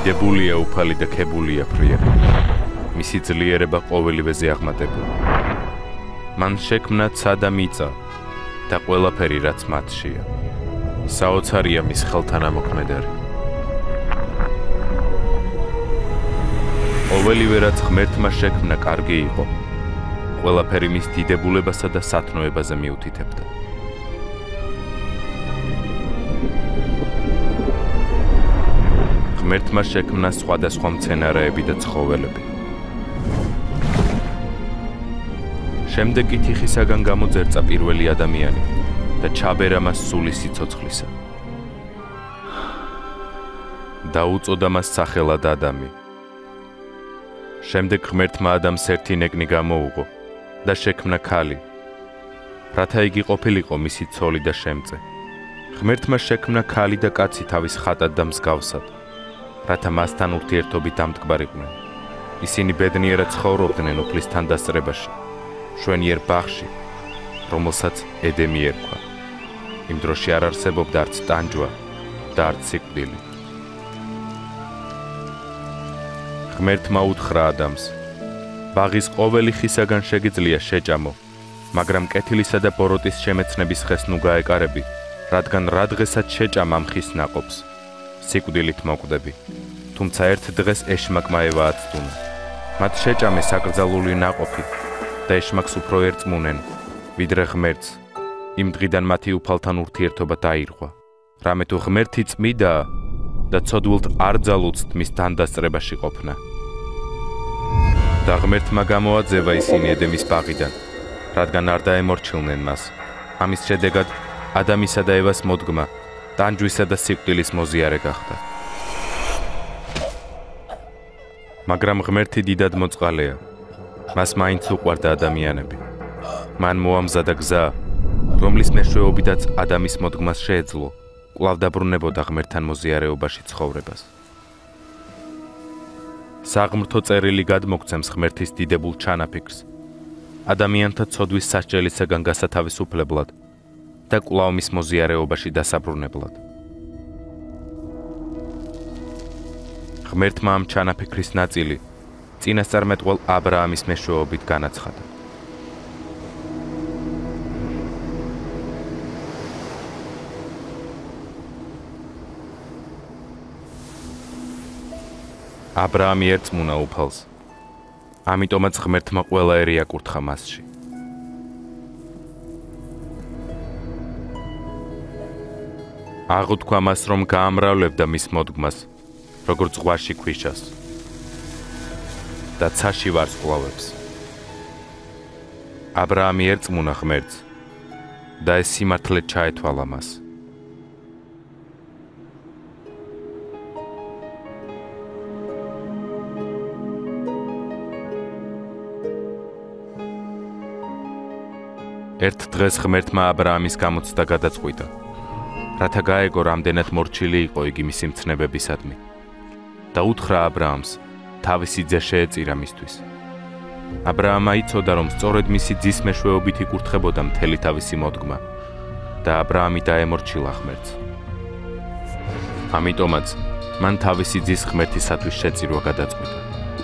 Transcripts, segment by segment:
დიდებულია, უფალი და ქებულია ფრიერი. მისი ძლიერება ყოველივეზე აღმატებული. მან შექმნა ცა და მიწა და ყველაფერი, რაც მათშია. საოცარია მის ხელთან ამოქმედარი. ყოველივე, რაც ღმერთმა შექმნა, კარგი იყო. ყველაფერი მის დიდებულებასა და სათნოებაზე მიუთითებდა. ღმერთმა შექმნა სხვადასხვა მცენარეები და ცხოველები. შემდეგ კი თიხისაგან გამოძერწა პირველი ადამიანი და ჩაბერა მას სული სიცოცხლისა. და უწოდა მას სახელად ადამი. შემდეგ ღმერთმა ადამიანს ერთი ნეკნი გამოუღო და შექმნა ქალი, რათა იგი ყოფილიყო მისი ცოლი და შემწე. ღმერთმა შექმნა ქალი და კაცი თავის ხატად და მსგავსად, რათა მასთან ურთიერთობით დამდგმარიყვნენ. ისინი ბედნიერად ცხოვრობდნენ უფლისთან დასწრებაში, შვენიერ ბაღში, რომელსაც ედემი ერქვა. იმ დროში არ არსებობდა არც ტანჯვა და არც სიკვდილი. ღმერთმა უთხრა ადამიანს: ბაღის ყოველი ხისაგან შეგიძლია შეჭამო, მაგრამ კეთილისა და ბოროტის შემეცნების ხეს ნუ გაეკარები, რადგან რა დღესაც შეჭამ ამ ხის ნაყოფს, სიკვდილით მოკვდები. თუმცა ერთ დღეს ეშმაკმა ევა აცდუნა. მათ შეჭამეს აკრძალული ნაყოფი და ეშმაკს უფრო ერწმუნენ, ვიდრე ღმერთს. იმ დღიდან მათი უფალთან ურთიერთობა დაირღვა. რამე თუ ღმერთი წმიდაა და ცოდვილთ არ ძალუცთ მის დანდასწრებაში ყოფნა. და ღმერთმა გამოაძევა ისინი ედემის ბაღიდან, რადგან არ დაემორჩილნენ მას. ამის შედეგად ადამისა და ევას მოდგმა, ტანჯვისა და სიკვდილის მოზიარე გახდა. მაგრამ ღმერთი დიდად მოწყალეა. მას მაინც უყვარდა ადამიანები. მან მოამზადა გზა, რომლის მეშვეობითაც ადამის მოდგმას შეეძლო, კვლავ დაბრუნებოდა ღმერთთან მოზიარეობაში ცხოვრებას. საღმრთო წერილი გადმოგცემს ღმერთის დიდებულ ჩანაფიქრს, ადამიანთა ცოდვის სასჯელისაგან გასათავისუფლებლად და კვლავ მის მოზიარეობაში დასაბრუნებლად. ღმერთმა ამ ჩანაფიქრის ნაწილი წინასწარმეტყველ აბრაამის მეშვეობით განაცხადა. აბრაამი ერწმუნა უფალს, ამიტომაც ღმერთმა ყველაერი აკურთხა მასში. აღუთქვა მას, რომ გაამრავლებდა მის მოდგმას, როგორც ზღვაში ქვიშას და ცაში ვარსკვლავებს. აბრაამი ერწმუნა ღმერთს და ეს სიმართლე ჩაეთვალა მას. ერთ დღეს ღმერთმა აბრაამის გამოცდა გადაწყვიტა, რათა გაეგო რამდენად მორჩილი იყო იგი მისი მცნებებისადმი და უთხრა აბრაამს თავისი ძე შეეწირა მისთვის. აბრაამა იცოდა, რომ სწორედ მისი ძის მეშვეობით იკურთხებოდა მთელი თავისი მოდგმა და აბრაამი დაემორჩილა ღმერთს. ამიტომაც მან თავისი ძის ღმერთისათვის შეწირვა გადაწყვიტა.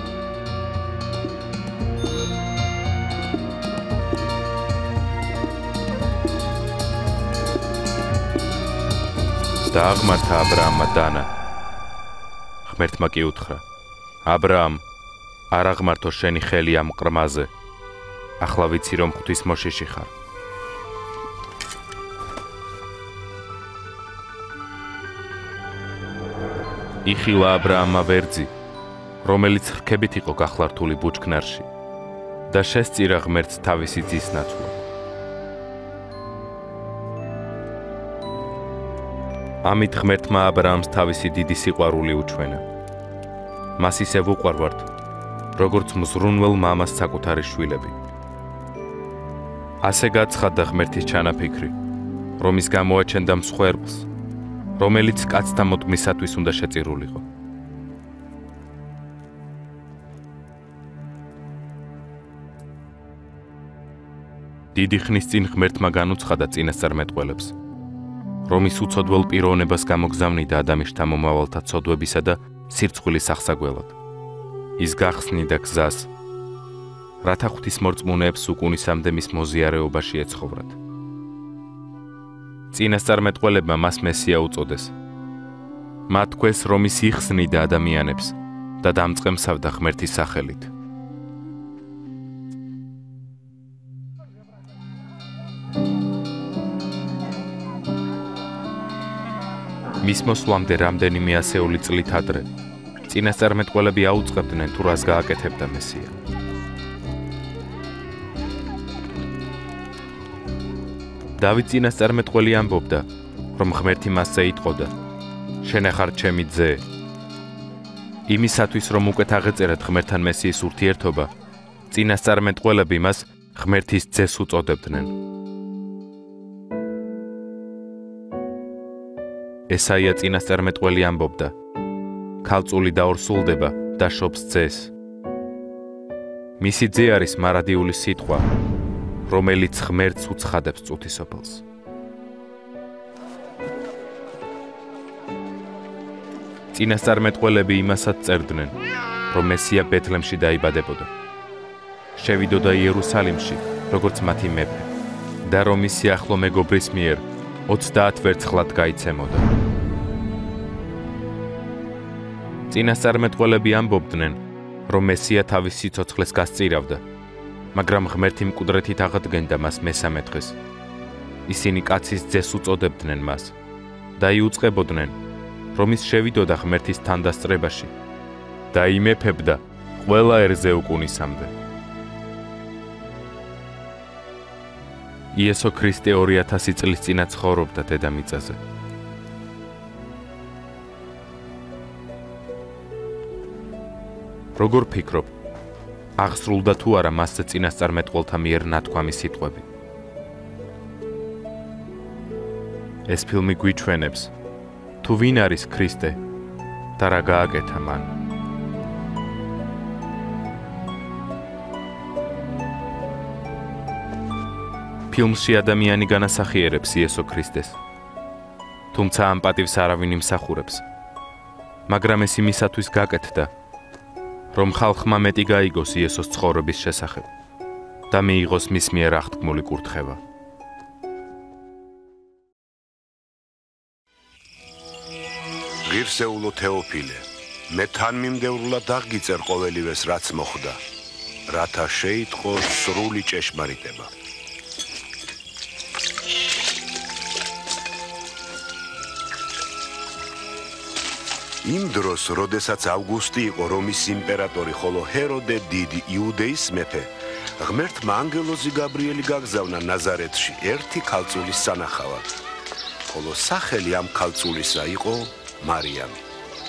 და აღმართა აბრაამმა დანა. ღმერთმა კი უთხრა: აბრაამ, არ აღმართო შენი ხელი ამ ყრმაზე. ახლა ვიცი, რომ ღვთის მოშიში ხარ. იხილა აბრაამმა ვერძი, რომელიც რქებით იყო გახლართული ბუჩქნარში და შესწირა ღმერთს თავისი ძის ნაცვლად. ამით ღმერთმა აბრაამს თავისი დიდი სიყვარული უჩვენა. მას ისევ უყვარვართ, როგორც მზრუნველ მამას საკუთარი შვილები. ასე გაცხადდა ღმერთის ჩანაფიქრი, რომ ის გამოაჩენდა მსხვერპლს, რომელიც კაცთა მოდგმისათვის უნდა შეწირულიყო. დიდი ხნის წინ ღმერთმა განუცხადა წინასწარმეტყველებს, რომ ის უცოდველ პიროვნებას გამოგზავნიდა ადამიანთა მომავალთა ცოდვებისა და სირცხვილის აღსაგველად. ის გახსნიდა გზას, რათა ღვთისმორწმუნეებს უკუნისამდე მის მოზიარეობაში ეცხოვრათ. წინასწარმეტყველებმა მას მესია უწოდეს. მათ თქვეს, რომ ის იხსნიდა ადამიანებს და დამწყემსავდა ღმერთის სახელით. მის მოსვლამდე რამდენიმე ასეული წლით ადრე წინასწარმეტყველები აუწყებდნენ თუ რას გააკეთებდა მესია. დავით წინასწარმეტყველი ამბობდა, რომ ღმერთი მასზე იტყოდა: შენ ახარ ჩემი ძე. იმისათვის, რომ უკეთ აღეწერათ ღმერთთან მესიის ურთიერთობა, წინასწარმეტყველები მას ღმერთის ძეს უწოდებდნენ. ესაია წინასწარმეტყველი ამბობდა: ქალწული დაორსულდება და შობს ძეს. მისი ძე არის მარადიული სიტყვა, რომელიც ღმერთს უცხადებს წუთისოფლს. წინასწარმეტყველები იმასაც წერდნენ, რომ მესია ბეთლემში დაიბადებოდა. შევიდოდა იერუსალიმში, როგორც მათი მეფე, და რომ მისი ახლო მეგობრის მიერ 30 ვერცხლად გაიცემოდა. წინასწარმეტყველები ამბობდნენ, რომ მესია თავის სიცოცხლეს გასწირავდა, მაგრამ ღმერთი მკვდრეთით აღადგენდა მას მესამე დღეს. ისინი კაცის ძეს უწოდებდნენ მას და იუწყებოდნენ, რომ ის შევიდოდა ღმერთის თანდასწრებაში და იმეფებდა ყველა ერზე უკუნისამდე. იესო ქრისტე 2000 წლის წინა ცხოვრობდა დედამიწაზე. როგორ ფიქრობ, აღსრულდა თუ არა მასზე წინასწარმეტყველთა მიერ ნათქვამი სიტყვები? ეს ფილმი გვიჩვენებს, თუ ვინ არის ქრისტე და რა გააკეთა მან. ფილმში ადამიანი განასახიერებს იესო ქრისტეს, თუმცა ამ პატივს არავინ იმსახურებს, მაგრამ ეს იმისათვის გაკეთდა, რომ ხალხმა მეტი გაიგოს იესოს ცხოვრების შესახებ და მიიღოს მის მიერ აღთქმული კურთხევა. ღირსეულო თეოფილე, მე თანმიმდევრულად აღგიწერ ყოველივეს, რაც მოხდა, რათა შეიტყოს სრული ჭეშმარიტება. იმ დროს, როდესაც ავგუსტი იყო რომის იმპერატორი, ხოლო ჰეროდე დიდი იუდეის მეფე, ღმერთმა ანგელოზი გაბრიელი გაგზავნა ნაზარეთში ერთი ქალწულის სანახავად, ხოლო სახელი ამ ქალწულისა იყო მარიამი.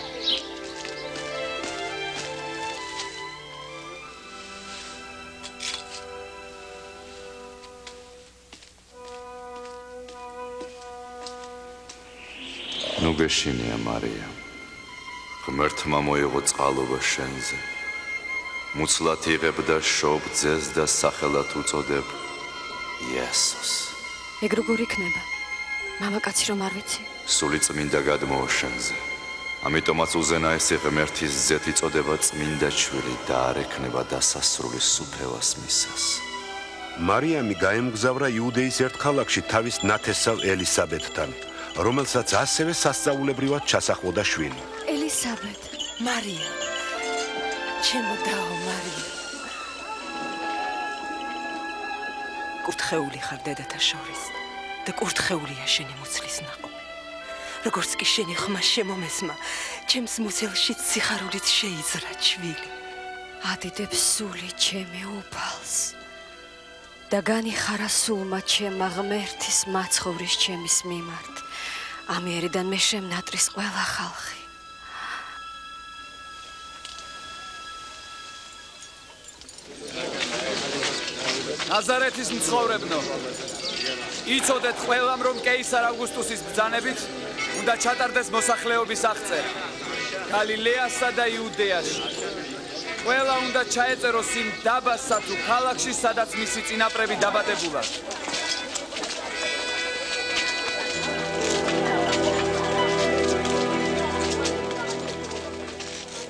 ნუ გეშინია მარია, ღმერთმა მოიღო წყალობა შენზე, მუცლად იღებ და შობ ძეს და სახელად უწოდებ იესოს. ეგ როგორ იქნება? მამაკაცი რომ არ ვიცი. სული წმინდა გადმოვა შენზე, ამიტომაც უზენაესი ღმერთის ძეთ იწოდება წმინდა შვილი და არ ექნება დასასრული სუფევას მისას. მარიამი გაემგზავრა იუდეის ერთ ქალაქში თავის ნათესავ ელისაბედთან, რომელსაც ასევე სასწაულებრივად ჩასახლდა შვილი. ელისაბედ, მარია, ჩემო დაო მარია. კურთხეული ხარ დედათა შორის და კურთხეულია შენი მუცლის ნაყოფი. როგორც კი შენი ხმა შემომესმა, ჩემს მუცელშიც სიხარულით შეიძრა ჩვილი. ადიდებს სული ჩემი უფალს და განიხარა სულმა ჩემმა ღმერთის მაცხოვრის ჩემის მიმართ. ამიერიდან მე შემნატრის ყველა ხალხი. ნაზარეთის მცხოვრებნო, იცოდეთ ყველამ, რომ კეისარ ავგუსტუსის ბრძანებით უნდა ჩატარდეს მოსახლეობის აღწერა გალილეასა და იუდეაში. ყველა უნდა ჩაეწეროს იმ დაბასა თუ ქალაქში, სადაც მისი წინაპრები დაბადებულა.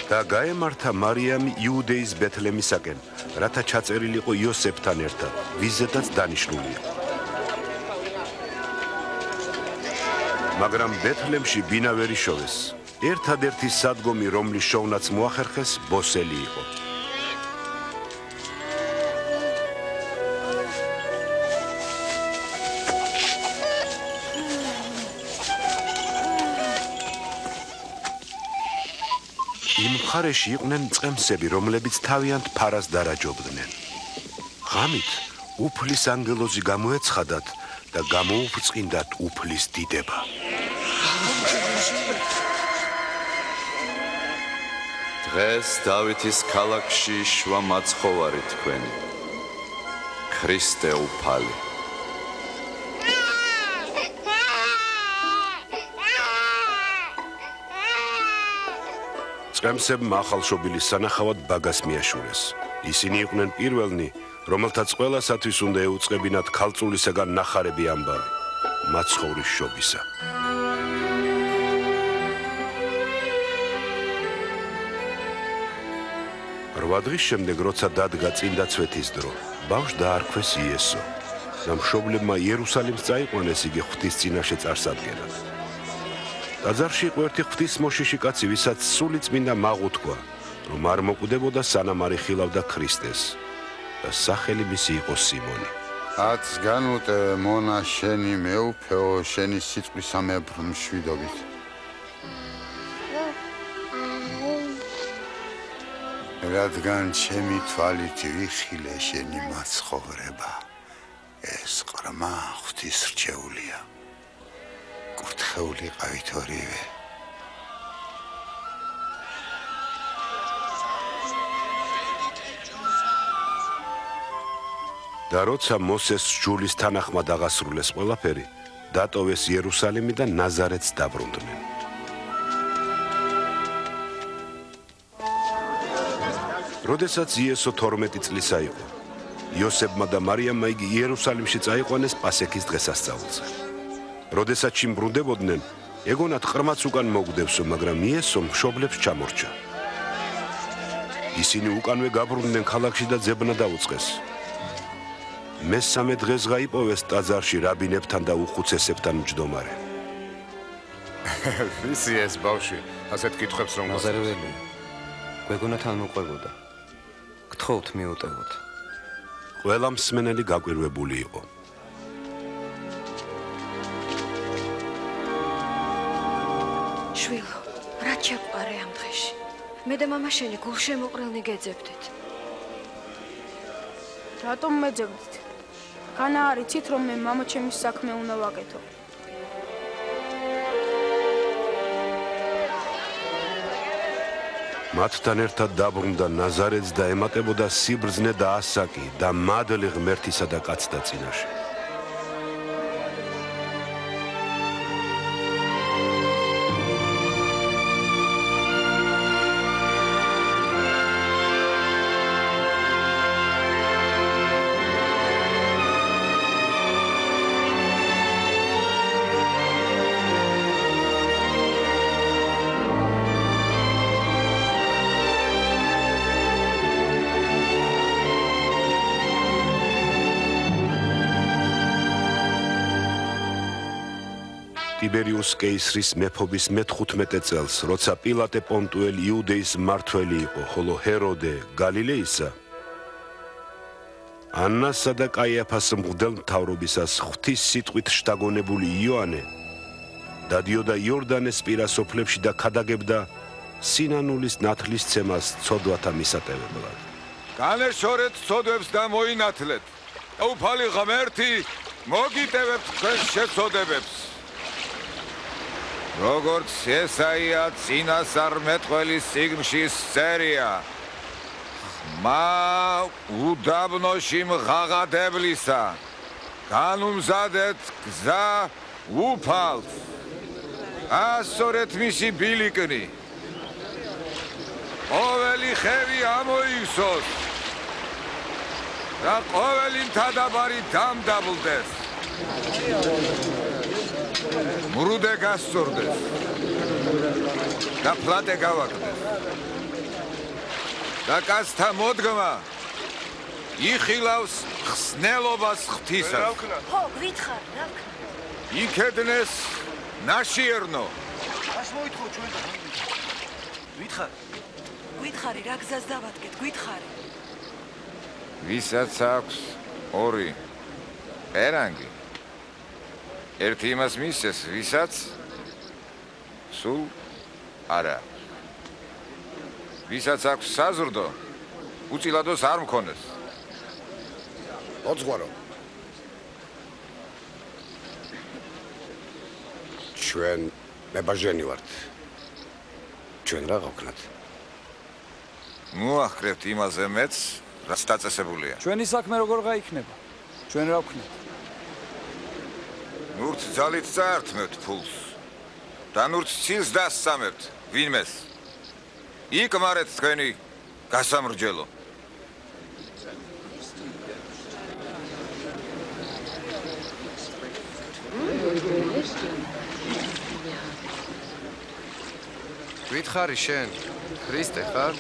და გაემართა მარიამი იუდეის ბეთლემისაკენ, რათა ჩაწერილიყო იოსებთან ერთად, ვიზედაც დანიშნული იყო. მაგრამ ბეთლემში ბინა ვერ იშოვეს. ერთადერთი სადგომი, რომლის შოვნაც მოახერხეს, ბოსელი იყო. იმ მხარეში იყვნენ წყემსები, რომლებიც თავიანთ ფარას დარაჯობდნენ. ღამით უფლის ანგელოზი გამოეცხადათ და გამოუფრწყინდათ უფლის დიდება. დღეს დავითის ქალაქში შვა მაცხოვარი თქვენი, ქრისტე უფალი. წყემსებმა ახალშობილის სანახავად ბაგას მიაშურეს. ისინი იყვნენ პირველნი, რომელთაც ყველასათვის უნდა ეუწყებინათ ქალწულისაგან ნახარები ამბავი, მაცხოვრის შობისა. რვა დღის შემდეგ, როცა დადგა წინდა ცვეთის დრო, ბავშვს დაარქვეს იესო და მშობლებმა იერუსალიმს წაიყვანეს იგი ღვთის წინაშე წარსადგენად. ტაძარში იყო ერთი ღვთისმოშიში კაცი, ვისაც სული წმინდა მაღუთქვა, რომ არ მოკვდებოდა სანამ არ იხილავდა ქრისტეს და სახელი მისი იყო სიმონი. ათს განუტევე მონა შენი მეუფეო, შენი სიტყვისამებრ მშვიდობით. რადგან ჩემი თვალით ვიხილე შენი მაცხოვრება, ეს ყრმა ღვთის რჩეულია. კურთხეული ყავით ორივე. და როცა მოსეს სჯულის თანახმად აღასრულეს ყველაფერი, დატოვეს იერუსალიმი და ნაზარეთს დაბრუნდნენ. როდესაც იესო 12 წლისა იყო, იოსებმა და მარიამმა იგი იერუსალიმში წაიყვანეს პასექის დღესასწაულზე. როდესაც იმბრუნდებოდნენ, ეგონათ ყრმაც უკან მოგდევსო, მაგრამ იესო მშობლებს ჩამორჩა. ისინი უკანვე გაბრუნდნენ ქალაქში და ძებნა დაუწყეს. მესამე დღეს გაიპოვეს ტაძარში რაბინებთან და უხუცესებთან მჯდომარე. ვისი ეს ბავშვი, ასეთ კითხვებს რომ ნაზარეველი, გვეგონათ არ მოყვებოდა. გთხოვთ მიუტევოთ. ყველა მსმენელი გაკვირვებული იყო. შვილო, რა შეყარე ამ დღეში? მე და მამა შენი გულშემოყრილნი გეძებდით. რატომ მეძებდით? განა არ იცით, რომ მე მამაჩემის საქმე უნდა ვაკეთო. მათთან ერთად დაბრუნდა ნაზარეთს და ემატებოდა სიბრძნე და ასაკი და მადლი ღმერთისა და კაცთა წინაშე. ტიბერიუს კეისრის მეფობის მე-15 წელს, როცა პილატე პონტუელი იუდეის მმართველი იყო, ხოლო ჰეროდე გალილეისა, ანასა და კაიაფას მღვდელმთავრობისას ღვთის სიტყვით შთაგონებული იოანე დადიოდა იორდანეს პირა სოფლებში და ქადაგებდა სინანულის ნათლისცემას ცოდვათა მისატევებლად. განეშორეთ ცოდვებს და მოინათლეთ. უფალი ღმერთი მოგიტევებთ თქვენს შეცოდებებს. როგორც ესაია წინასწარმეტყველის წიგნში წერია, ხმა უდაბნოში მღაღადებლისა, განუმზადეთ გზა უფალს, ასწორეთ მისი ბილიკნი, ყოველი ხევი ამოივსოს და ყოველი მთადაბარი დამდაბლდეს. მრუდე გასწორდეს და ფლატე გავაკდეს. და კაცთა მოდგმა იხილავს ხსნელობას ღვთისას. ხო, გვითხრ, რა ვქნა? იქედნეს ნაშიერნო. ას მოითხო ჩვენ. გვითხრ. გითხარი, რა გზას დავადგეთ, გითხარი. ვისაც აქვს ორი ერანგი. ერთი იმას მისცეს, ვისაც სულ არა. ვისაც აქვს საზრდო, უწილადოს არ მქონდეს. ოძღვარო. ჩვენ მებაჟენი ვართ. ჩვენ რა გავქნათ? მოახკრებთ იმაზე მეც, რაც დაწესებულია. ჩვენი საქმე როგორ გაიქნება? ჩვენ რა ვქნათ? ნურც ძალით წაართმევთ ფულს. და ნურც ცილს დასწამებთ ვინმეს. იკმარეთ თქვენი გასამრჯელო. გითხარი შენ, ქრისტე ხარ?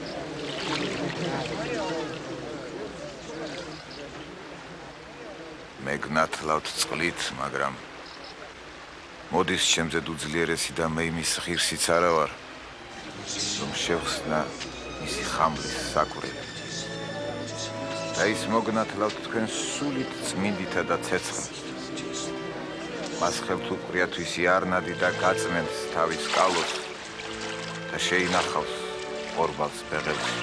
მე გნათლავთ წყლით, მაგრამ მოდის ჩემზე უძლიერესი და მე იმის ღირსიც არა ვარ, რომ შევხსნა მისი ხამლის საკურები. და ის მოგნათლავთ თქვენ სულით წმინდითა და ცეცხლით. მას ხელთ უყრიათ ვისი არნადი და გაწმენს თავის კალოს და შეინახავს ორბალს ფეხებში.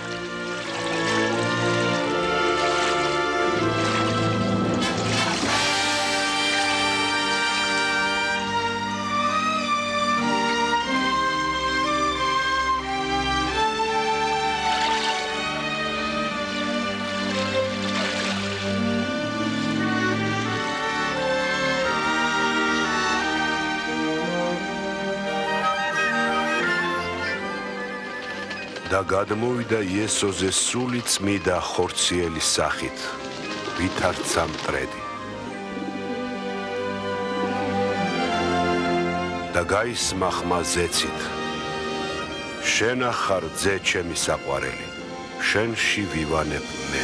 და გადმოვიდა იესოზე სული წმიდა ხორციელი სახით, ვითარცა მტრედი. და გაისმა ხმა ზეცით. შენა ხარ ძე ჩემი საყვარელი, შენში ვივანებ მე.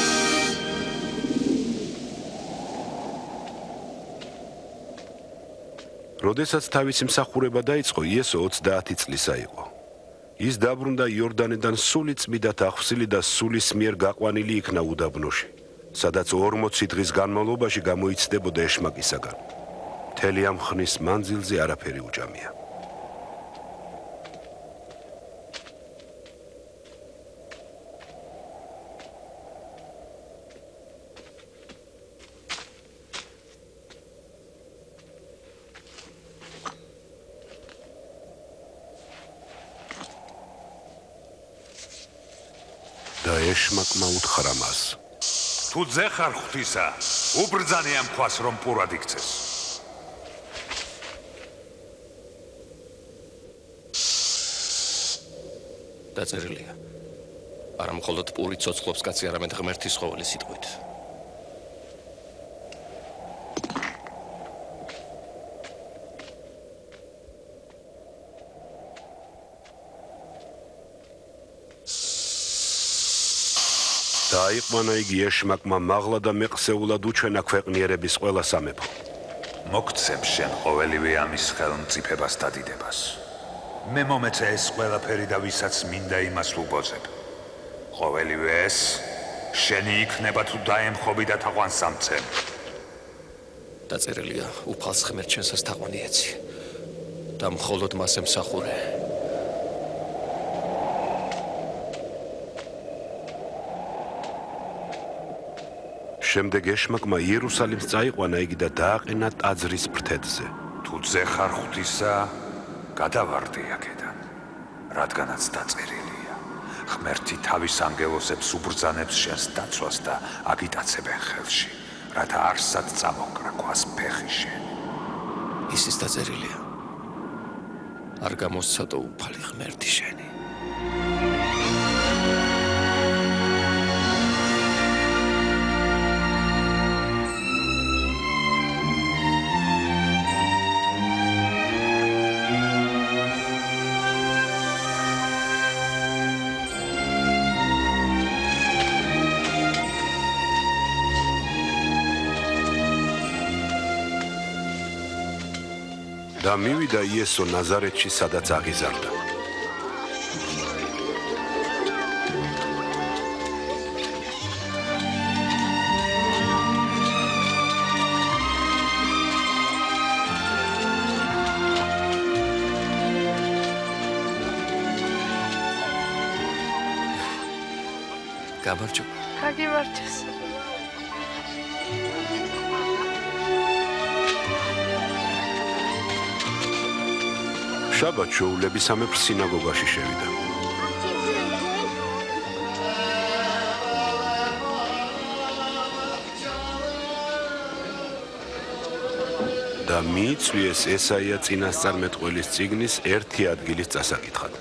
როდესაც თავისი მსახურება დაიწყო, იესო 30 წლისა იყო. ის დაბრუნდა იორდანიდან სული წმიდათ ახსილი და სულის მიერ გაყვანილი იქნა უდაბნოში, სადაც 40 დღის განმავლობაში გამოიცდებოდა ეშმაკისაგან. მთელი ამ ხნის მანძილზე არაფერი უჭამია. და ეშმაკმა უთხრა მას: თუ ძე ხარ ღვთისა, უბრძანე ამ ქვას, რომ პურად იქცეს. დაწერილია. არა მხოლოდ პური ცოცხლობს კაცი, არამედ ღმერთი ცხოველი სიტყვით. დაიყვანა იგი ეშმაკმა მაღლა და მეყსეულად უჩვენა ქვეყნიერების ყველა სამეფო. მოგცემ შენ ყოველივე ამის ხელმწიფებას და დიდებას. მე მომეწე ეს ყველაფერი და ვისაც მინდა იმას ვუბოძებ. ყოველივე ეს შენი იქნება თუ დაემხობი და თაყვანს ამცემ. დაწერილია, უფალს ღმერთ შენსას თაყვანი ეცი და მხოლოდ მას ემსახურე. შემდეგ ეშმაკმა იერუსალიმს წაიყვანა იგი და დააყენა ტაძრის ფრთედზე. თუ ძე ხარ ღვთისა, გადავარდი აქედან, რადგანაც დაწერილია. ღმერთი თავის ანგელოსებს უბრძანებს შენს დაცვას და აგიტაცებენ ხელში, რათა არსად წამოყრა ქვას ფეხი შენი. ისიც დაწერილია. არ გამოსცადო უფალი ღმერთი შენი. და მივიდა იესო ნაზარეთში, სადაც აღიზარდა. გამარჯობა. გაგიმარჯოს. შაბათ შოულებისამებრ სინაგოგაში შევიდა. და მიიწვიეს ესაია წინასწარმეტყველის წიგნის ერთი ადგილის წასაკითხად.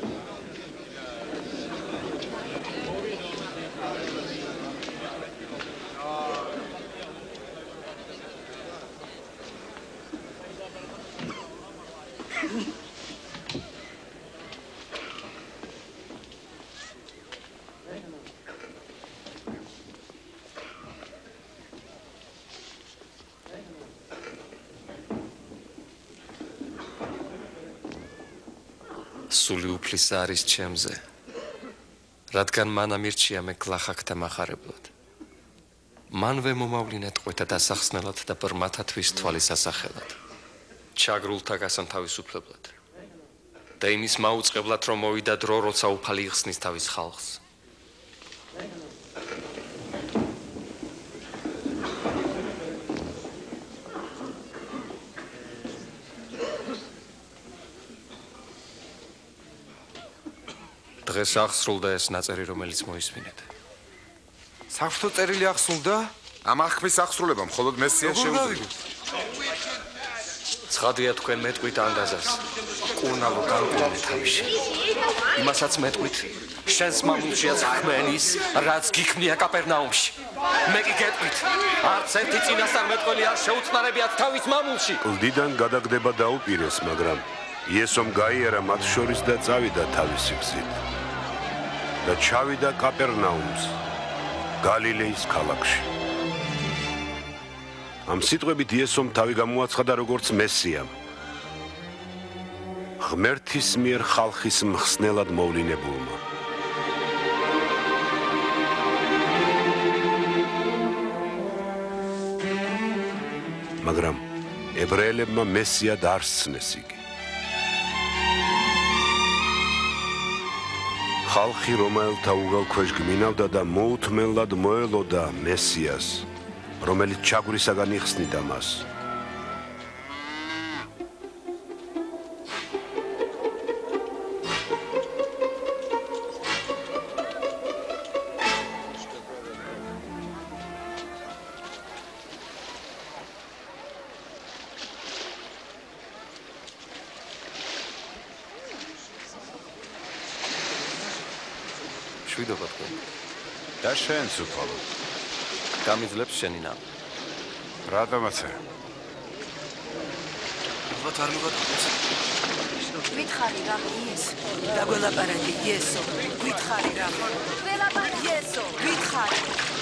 სული უფლისა არის ჩემზე, რადგან მან ამირჩია მე გლახაკთა მახარებლად. მანვე მომავლინე ტყვეთა დასახსნელად და ბრმათათვის თვალის ასახელად. ჩაგრულთა გასან თავისუფლებლად. და იმის მაუწყებლად, რომ მოვიდა დრო, როცა უფალი იხსნის თავის ხალხს. დღეს აღსრულდა ეს ნაწერი, რომელიც მოისმინეთ. საერთო წერილი აღსრულდა? ამ აღქმის აღსრულება მხოლოდ მესიას შეუძლია. ცხადია თქვენ მეტყვით ანდაზას. კურნალო განკურნე თავში. იმასაც მეტყვით, შენს მამულშიაც ხმენის, რაც გიქმნია კაპერნაუმში. მე კი გეტყვით, არც ერთი წინასწარმეტყველი არ შეუწყნარებიათ თავის მამულში. კლდიდან გადაგდება დაუპირეს, მაგრამ იესომ გაიარა მათ შორის და წავიდა თავისი გზით. და ჩავიდა კაპერნაუმს, გალილეის ქალაქში. ამ სიტყვებით იესომ თავი გამოაცხადა როგორც მესიამ, ღმერთის მიერ ხალხის მხსნელად მოვლინებულმა. მაგრამ ებრაელებმა მესიად არ სცნეს იგი. ხალხი რომაელთა უღელ ქვეშ გმინავდა და მოუთმენლად მოელოდა მესიას, რომელიც ჩაგვრისაგან იხსნიდა მას. შვიდობა თქვენ. და შენც უფალო. გამიძლებს შენი ნამ. რატომაცე? ალბათ არ მივატყუს. გითხარი რა იესო. დაგველაპარაკე იესო. გითხარი რა. გველაპარაკე იესო. გითხარი.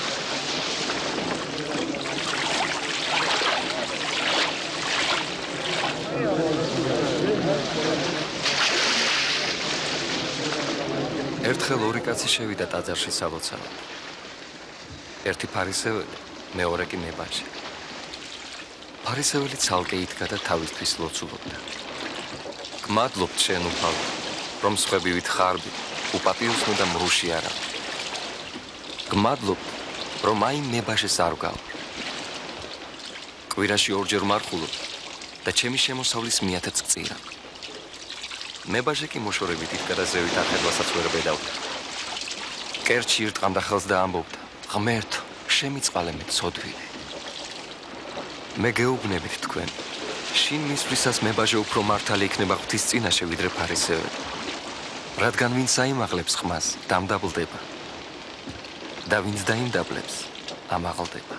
ერთხელ ორი კაცი შევიდა ტაძარში სალოცავად. ერთი ფარისეველი, მეორე კი მებაჟე. ფარისეველი ცალკე იდგა და თავისთვის ლოცულობდა. გმადლობთ შენ უფალო, რომ სხვები ვითხარბი, უპატიოსნო და მრუში არა. გმადლობთ, რომ აი მებაჟეს არ ვგავ. კვირაში ორჯერ მარხულობ და ჩემი შემოსავლის მიათაც გწირა. მებაჟე კი მოშორებით იდგა და ზევით არხედვასაც ვერ ბედავდა. კერჩი ირტყამდა ხელს და ამბობდა, ღმერთო, შემიწყალე მე ცოდვილი. მე გეუბნებით თქვენ, შინ მისვლისას მებაჟე უფრო მართალი იქნება ღვთის წინაშე ვიდრე ფარისეველი. რადგან ვინც აიმაღლებს ხმას, დამდაბლდება. და ვინც დაიმდაბლებს, ამაღლდება.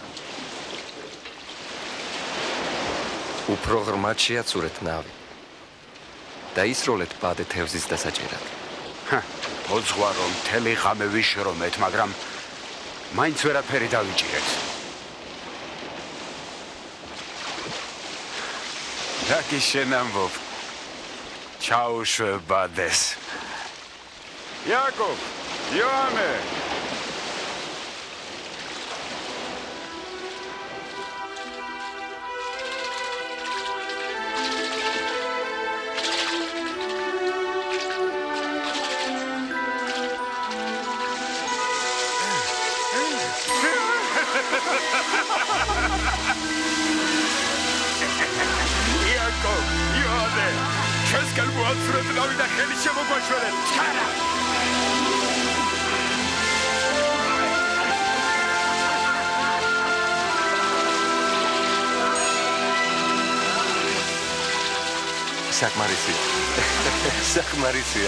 უფრო ღრმად შეაცურეთ ნავი. და ისროლეთ ბადე თევზის დასაჭერად. მოძღვარო მთელი ღამე ვიშრომეთ, მაგრამ მაინც ვერაფერი დავიჭირეთ. რა კი შენ ამბობ? ჩაუშვებადეს. იაკობ, იოანე. იაკობ, იოანე, ჩვენსგან მოაცურეთ ნავი და ხელი შემოგვაშველეთ. ჩქარა! საკმარისია. საკმარისია.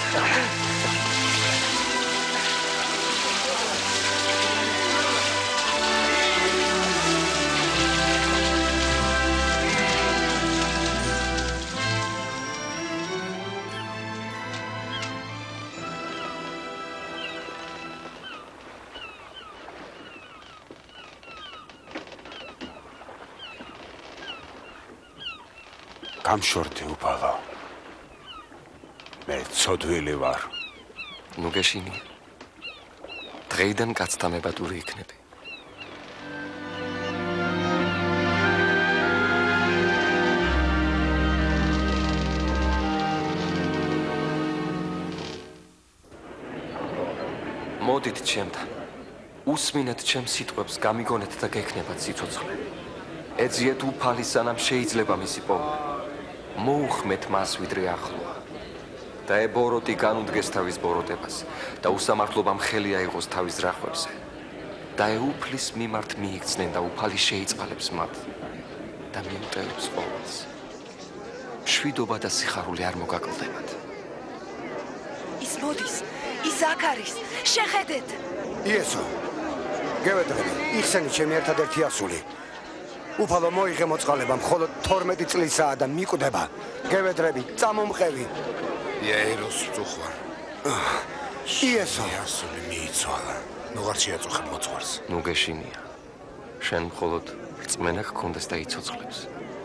გამშორდი უფალო. მე ცოდვილი ვარ. ნუ გეშინია. დღეიდან კაცთამებადური იქნები. მოდით ჩემთან. უსმინეთ ჩემ სიტყვებს, გამიგონეთ და გექნებათ სიცოცხლე. ეძიეთ უფალი, სანამ შეიძლება მისი პოვა. მოუხმეთ მას ვიდრე ახლოა და ებოროტი განუდგეს თავის ბოროტებას და უსამართლობამ ხელი აიღოს თავის ძრახვებზე და ეუფლის მიმართ მიიქცნენ და უფალი შეიწყალებს მათ და მიუტევებს ყოველს. მშვიდობა და სიხარული არ მოგაკლდებათ. ის მოდის, ის აქ არის, შეხედეთ. იესო, გევედრები, იხსენით ჩემი ერთადერთი ასული. უფალო მოიღე მოწყალება, მხოლოდ 12 წლისაა და მიკვდება. გევედრები, წამომყევი. იაიროს წუხვარ. იესო, ასული მიიცვალა. ნუღარ შეაწუხებ მოწყარს. ნუ გეშინია. შენ მხოლოდ რწმენა გქონდეს და იცოცხლებს.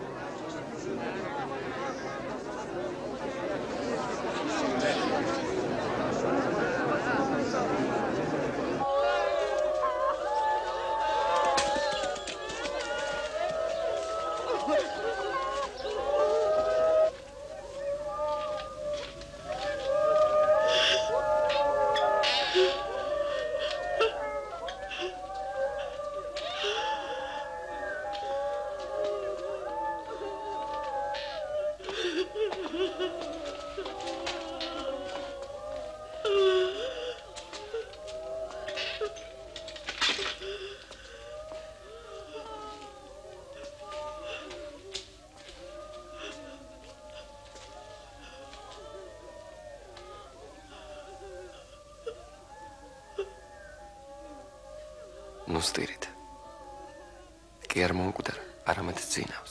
ნუ სტირით. კი არ მომკვდარ, არამედ წინავს.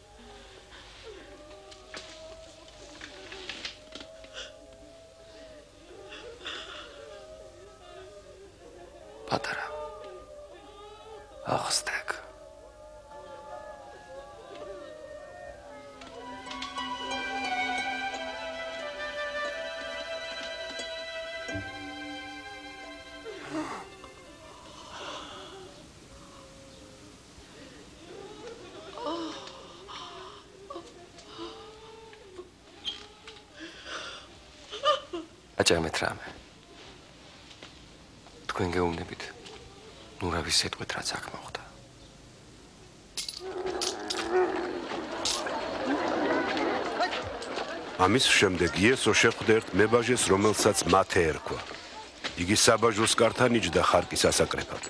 პატარა. ახსტეკ. აჭამეთ რამე. თქვენ გეუბნებით, ნუ რა ვისეთყვეთ, რაც აქ მოხდა. ამის შემდეგ იესო შეხვდა ერთ მებაჟეს, რომელსაც მათე ერქვა. იგი საბაჟოს კართან იჯდა ხარკის ასაკრეფად.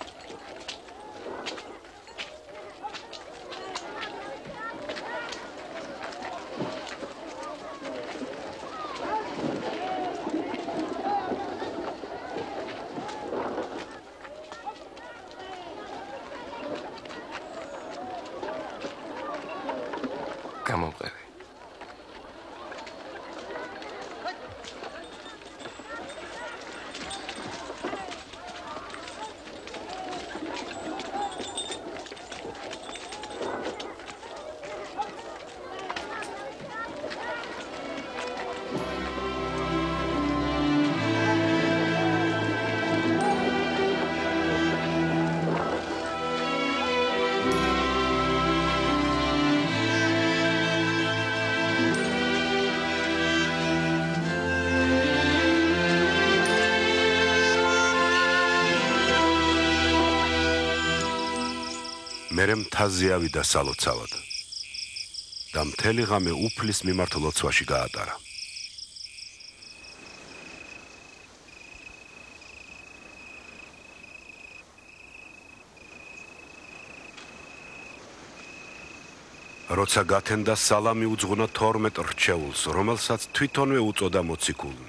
გამომყევი. მერე მთაზე ავიდა სალოცავად და მთელი ღამე უფლის მიმართ ლოცვაში გაატარა. როცა გათენდა სალამი უძღვნა 12 რჩეულს, რომელსაც თვითონვე უწოდა მოციქულნი.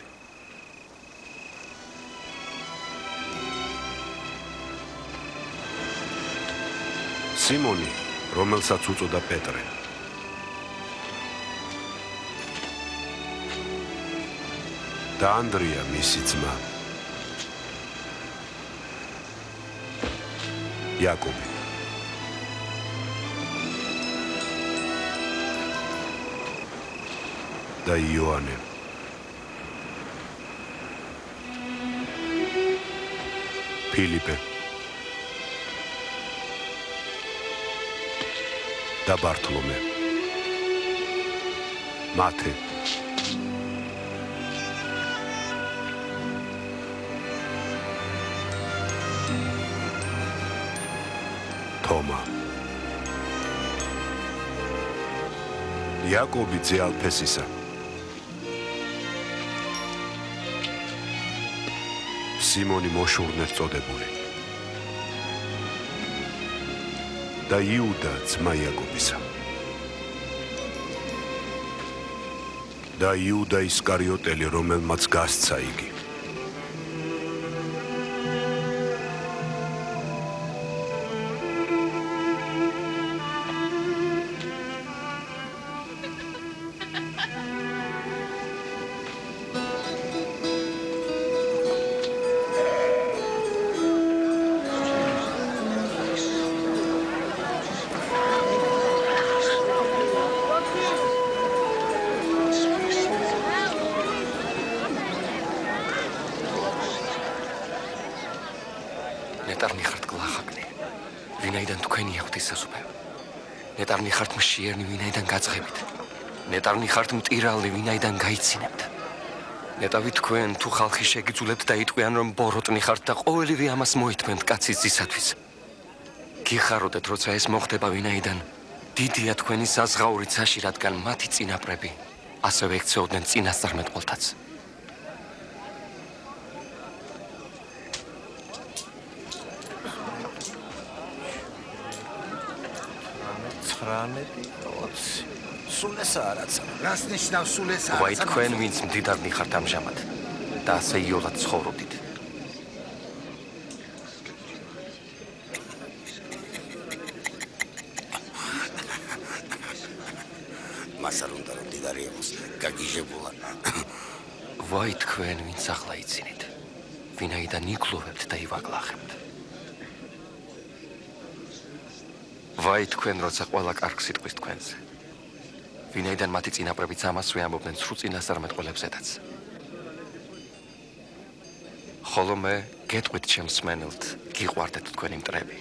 სიმონი, რომელსაც უწოდა პეტრე. და ანდრია, მისი ძმა. იაკობი. და იოანე. ფილიპე. და ბართლომე. მათე. თომა. იაკობი ძე ალფესისა. სიმონი მოშურნეს წოდებული. და იუდა ძმა იაკობისა. და იუდა ისკარიოტელი, რომელმაც გასცა იგი. ნეტარნი ხართ მშიერნი, ვინაიდან გაძღებით. ნეტარნი ხართ მტირალი, ვინაიდან გაიცინებთ. ნეტავი თქვენ თუ ხალხი შეგიძულებთ და იტყვიან, რომ ბოროტნი ხართ და ყოველივე ამას მოითმენთ კაცის ძისათვის. გიხაროდეთ, როცა ეს მოხდება, ვინაიდან დიდია თქვენი საზღაური ცაში, რადგან მათი წინაპრები ასევე ექცეოდნენ წინასწარმეტყველთაც. სულ ესაა რაცა. რას ნიშნავს სულ ესაა? ვაი თქვენ ვინც მდიდარნი ხართ ამჟამად და ასე იოლად ცხოვრობდით. მას არ უნდა რომ მდიდარი იყოს, გაგიჟებულა. ვაი თქვენ ვინც ახლა იცინით, ვინაიდან იკლოვებთ და ივაგლახებთ. ვაი თქვენ, როცა ყველა კარგს იტყვის თქვენზე. ვინაიდან მათი წინაპრებიც ამასვე ამბობდნენ სრულ წინასწარმეტყველებზედაც. ხოლო მე გეტყვით ჩემს მენელთ, გიყვარდეთ თქვენი მტრები.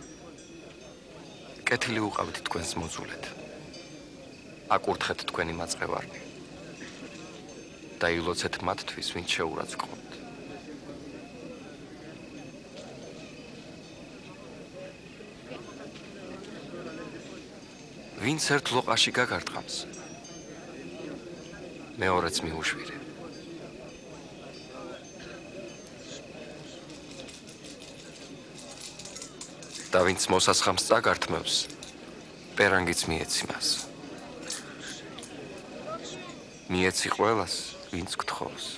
კეთილი უყავით თქვენს მოძულეთ. აკურთხეთ თქვენი მაწყევარნი. და ილოცეთ მათთვის, ვინც შეურაცხყოფთ. ვინც ერთ ლოყაში გაგარტყამს, მეორეც მიუშვირე. და ვინც მოსასხამს წაგართმევს, პერანგიც მიეცი მას. მიეცი ყველას, ვინც გთხოვს.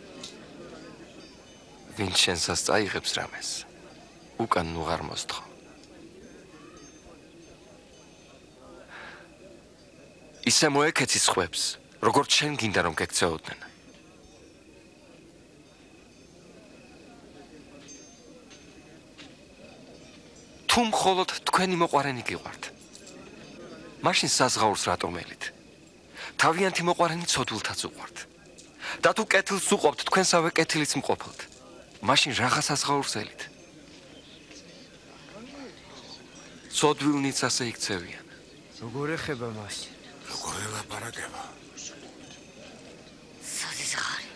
ვინც შენსას წაიღებს რამეს, უკან ნუ ღარ მოსთხო. ისე მოეკეცი სხვებს, როგორც შენ გინდა რომ გექცეოდნენ. თუ მხოლოდ თქვენი მოყვარენი გიყვართ, მაშინ საზღაურს რატომ ელით? თავიანთი მოყვარენი ცოდვილთაც უყვართ. და თუ კეთილს უყვავთ, თქვენსავე კეთილიც მყოფილთ, მაშინ რაღა საზღაურს ელით? ცოდვილნიც ასე იქცევიან. როგორ ეხება მას? როგორ ელაპარაკება? საზღარი.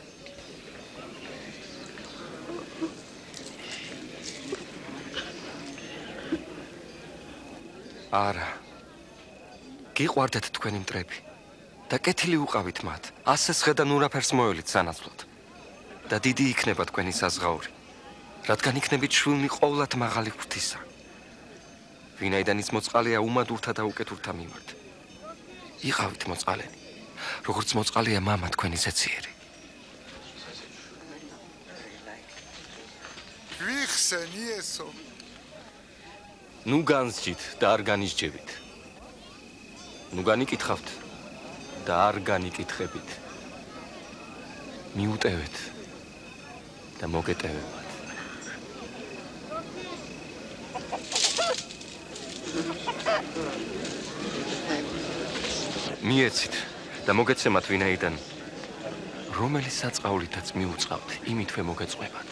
არა. გიყვარდეთ თქვენი მტრები და კეთილი უყავით მათ. ასე სხედან ურაფერს მოელით სანაცვლოდ. და დიდი იქნება თქვენი საზღაური, რადგან იქნებით შვილნი ყოვლად მაღალი ღვთისა. ვინაიდან ის მოწყალეა უმადურთა და უკეთურთა მიმართ. იყავით მოწყალენი, როგორც მოწყალეა მამა თქვენი ზეციერი. ვიხსენ იესო. ნუ განსჯით და არ განისჯებით. ნუ განიკითხავთ და არ განიკითხებით. მიუტევეთ და მოგეტევებათ. მიეცით და მოგეცემათ ვინაიდან რომელი საწყავლითაც მიუწყავთ, იმითვე მოგეწყვებათ.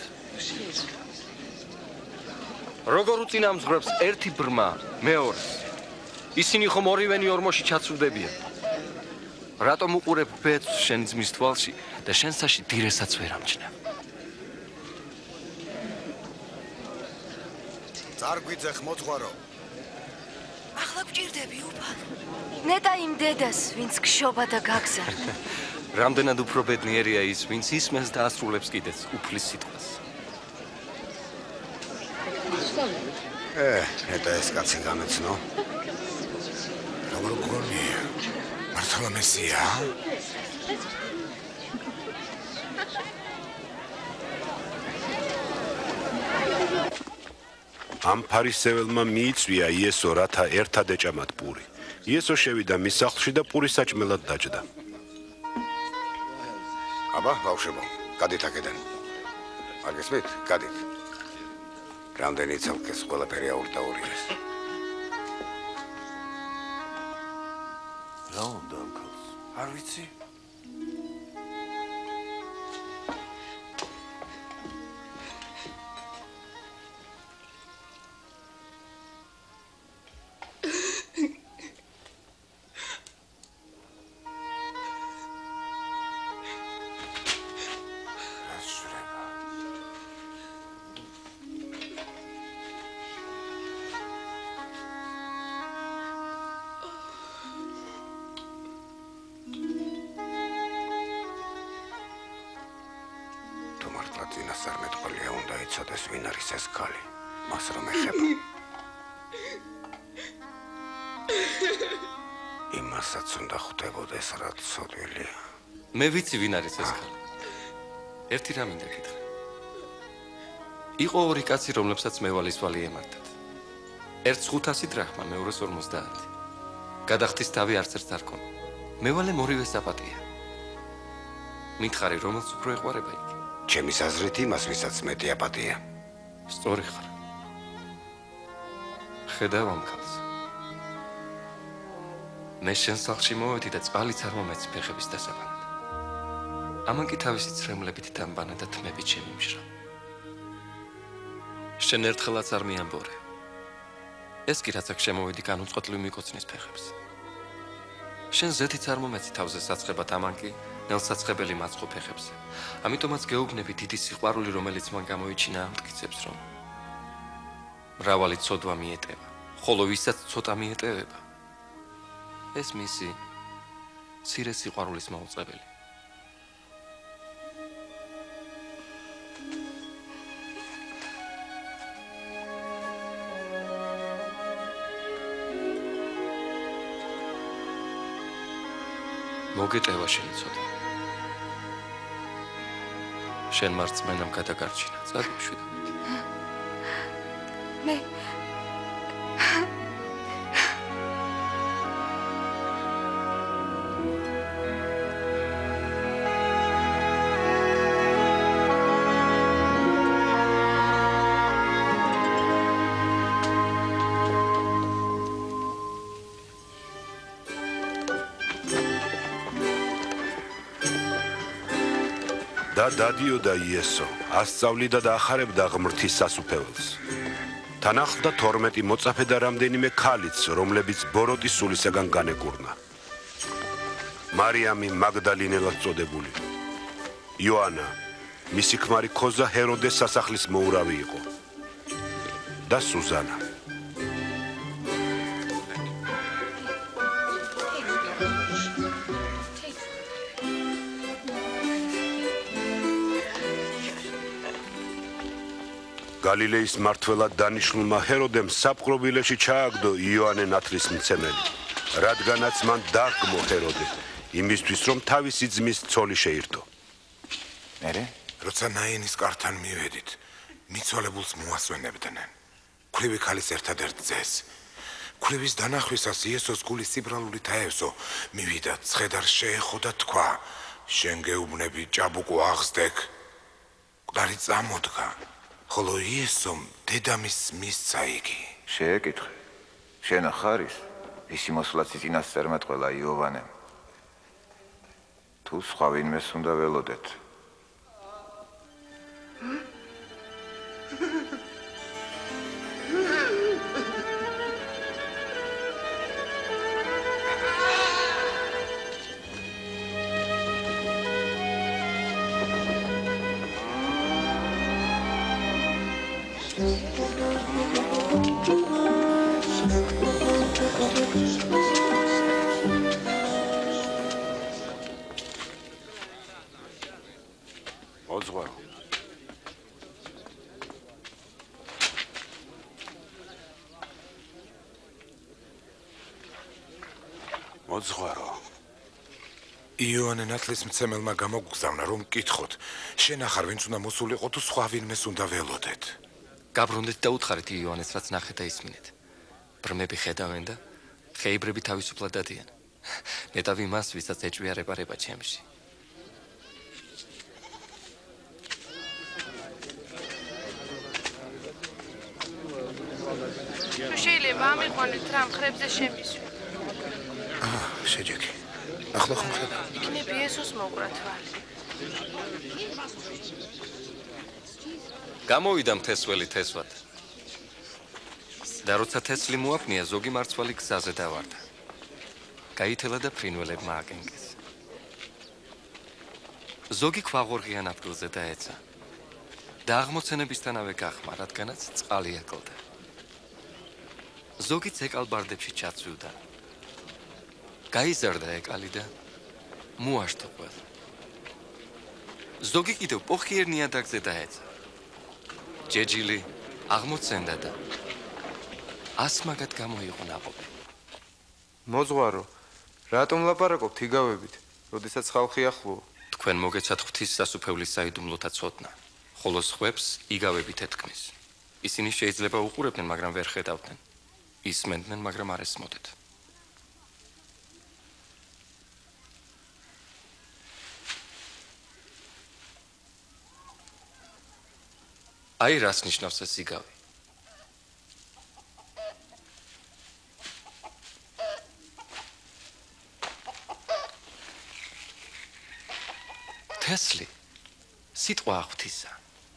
როგორ უწინამძღვრებს ერთი ბრმა მეორეს, ისინი ხომ ორივენი ორმოში ჩაცვდებიან. რატომ უყურებ ბეწვს შენი ძმის თვალში და შენსაში დირესაც ვერ ამჩნევ? წარგვიძეხ მოძღვარო. ახლა გჭირდები უფალ. ნეტა იმ დედას, ვინც გშობა და გაგზარდა. რამდენად უფრო ბედნიერია ის, ვინც ისმენს და ასრულებს კიდეც უფლის სიტყვას. ნეტა ეს კაცი გამეცნო. როგორ გონია? მართლა მესია? ამ ფარისეველმა მიიწვია იესო, რათა ერთად ეჭამათ პური. იესო შევიდა მის სახლში და პური საჭმელად დაჯდა. აბა, ბავშვებო, გადით აქედან. არ გესმით? გადით. რამდენი ცალკეს ყველაფერი აურტაურიეს. რა უნდა ამ ქალს? არ ვიცი. წინასწარმეტყველია უნდა იცოდეს ვინ არის ეს ქალი, მას რომ ეხება. იმასაც უნდა ხვდებოდეს, რაც ცოდვილია. მე ვიცი ვინ არის ეს ქალი. ერთი რამ მინდა გითხრა. იყო ორი კაცი, რომლებსაც მევალისვალი ემართათ. ერთს 500 დრახმა, მეორეს 50. გადახდის თავი არც ერთს არ ქონდა. მევალემ ორივეს აპატია. მითხარი, რომელს უფრო ეყვარება იქ? ჩემი აზრით იმას, ვისაც მეტი აპატია. სწორი ხარ. ხედავ ამ ქალს. მე შენ სახლში მოვედი და წყალიც არ მომეცი ფეხების დასაბანად. ამან კი თავისი ცრემლებით დამბანა და თმებით შემიმშრა. შენ ერთხელაც არ მიამბორე. ეს კი რაც აქ შემოვედი განუწყვეტლივ მიკოცნის ფეხებს. შენ ზეთიც არ მომეცი თავზე საცხებად, ამან კი ნელსაცხებელი მაცხო ფეხებზე. ამიტომაც გეუბნები დიდი სიყვარული, რომელიც მან გამოიჩინა ამ მტკიცებს, რომ მრავალი ცოდვა მიეტევა, ხოლო ვისაც ცოტა მიეტევება, ეს მისი მცირე სიყვარულის მაუწყებელი. მოგეტევა შენი ცოდვა. შენ მარწმენამ გადაგარჩინა, წადიშვიდა. მე და დადიოდა იესო, ასწავლიდა და ახარებდა ღმრთის სასუფეველს. თან ახლდა 12 მოწაფე და რამდენიმე ქალიც, რომლებიც ბოროტის სულისაგან განეკურნა. მარიამი მაგდალინელად წოდებული, იოანა, მისი ქმარი ქოზა ჰეროდეს სასახლის მოურავი იყო და სუზანა. გალილეის მმართველად დანიშნულმა ჰეროდემ საპყრობილეში ჩააგდო იოანე ნათლისმცემელი, რადგანაც მან დაგმო ჰეროდე, იმისთვის რომ თავისი ძმის ცოლი შეირთო. მერე? როცა ნაენის კართან მივედით, მიცვალებულს მოასვენებდნენ. ქვრივი ქალის ერთადერთ ძეს. ქვრივის დანახვისას იესოს გულის სიბრალული თაევსო, მივიდა ცხედარს შეეხო და თქვა, შენ გეუბნები ჭაბუკო აღსდეკ. მკვდარი წამოდგა, ხოლო იესომ დედამისს მისცა იგი. შეეკითხე, შენ ახარის ისი მოსვლაცი წინასწარმეტყველა იოვანემ. თუ სხვა ვინმეს უნდა ველოდეთ. მოძღვარო. მოძღვარო. იოანე ნათლისმცემელმა გამოგგზავნა რომ მკითხოთ, შენ ახარ ვინც უნდა მოსულიყო თუ სხვა ვინმეს უნდა ველოდეთ. გაბრუნდეთ და უთხარით იოანეს რაც ნახეთ და ისმინეთ. ბრმები ხედავენ და ხეიბრები თავისუფლად დადიან. ნეტავი მას ვისაც ეჭვია რეპარება ჩემში. შეიძლება ამიყვანეთ რა მხრებზე შემისვი. შეჯექი. ახლა ხომ ხედავ? იქნებ იესოს მოგვრა თვალი. გამოვიდა მთესველი თესვად. და როცა თესლი მოაფნია, ზოგი მარცვალი გზაზე დავარდა. გაითელა და ფრინველებმა აკენკეს. ზოგი ქვაღორღიან ადგილზე დაეცა. და აღმოცენებისთანავე გახმა, რადგანაც წყალი აკლდა. ზოგიც ეკალბარდებში ჩაცვივდა. გაიზარდა ეკალი და მოაშთო ყველა. ზოგი კიდევ პოხიერ ნიადაგზე დაეცა. ჯეჯილი აღმოცენდა და ასმაგად გამოიყო ნაყოფი. მოძღვარო, რატომ ლაპარაკობთ იგავებით, როდესაც ხალხი ახლოა? თქვენ მოგეცათ ღვთის სასუფევლის საიდუმლოთა ცოდნა, ხოლო სხვებს იგავებით ეთქმის. ისინი შეიძლება უყურებდნენ, მაგრამ ვერ ხედავდნენ. ისმენდნენ, მაგრამ არ ესმოდეთ. აი რას ნიშნავს ეს იგავი? თესლი სიტყვა ღვთისა.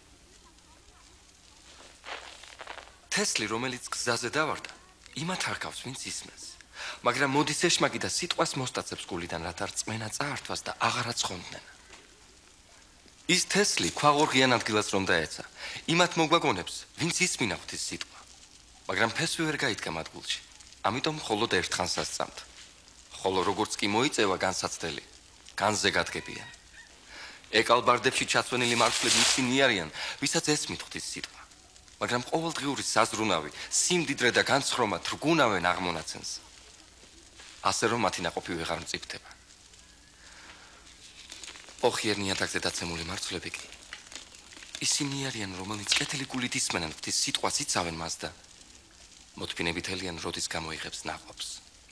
თესლი, რომელიც გზაზე დავარდა, იმათ არ გავს, ვინც ისმენს. მაგრამ მოდის ეშმაკი და სიტყვას მოსტაცებს გულიდან, რათა რწმენა წაართვას და აღარაც ხონდნენ. ის თესლი ქვაღორღიან ადგილას რომ დაეცა, იმათ მოგვაგონებს, ვინც ისმინა ღვთის სიტყვა. მაგრამ ფესვი ვერ გაიდგა მათ გულში. ამიტომ მხოლოდ ერთხანს ასწამთ. ხოლო როგორც კი მოიწევა განსაცდელი, განზე გადგებიან. ეკალბარდებში ჩაცვენილი მარცვლები ისინი არიან, ვისაც ესმით ღვთის სიტყვა. მაგრამ ყოველდღიური საზრუნავი, სიმდიდრე და განცხრომა თრგუნავენ აღმონაცენს. ასე რომ მათი ნაყოფი ვეღარ მწიფდება. ოხიერ ნიადაგზე დაცემული მარცვლები კი ისინი არიან, რომელნიც კეთილი გულით ისმენენ ღვთის სიტყვას, იცავენ მას და მოთფინებით ელიან, როდის გამოიღებს ნაყოფს.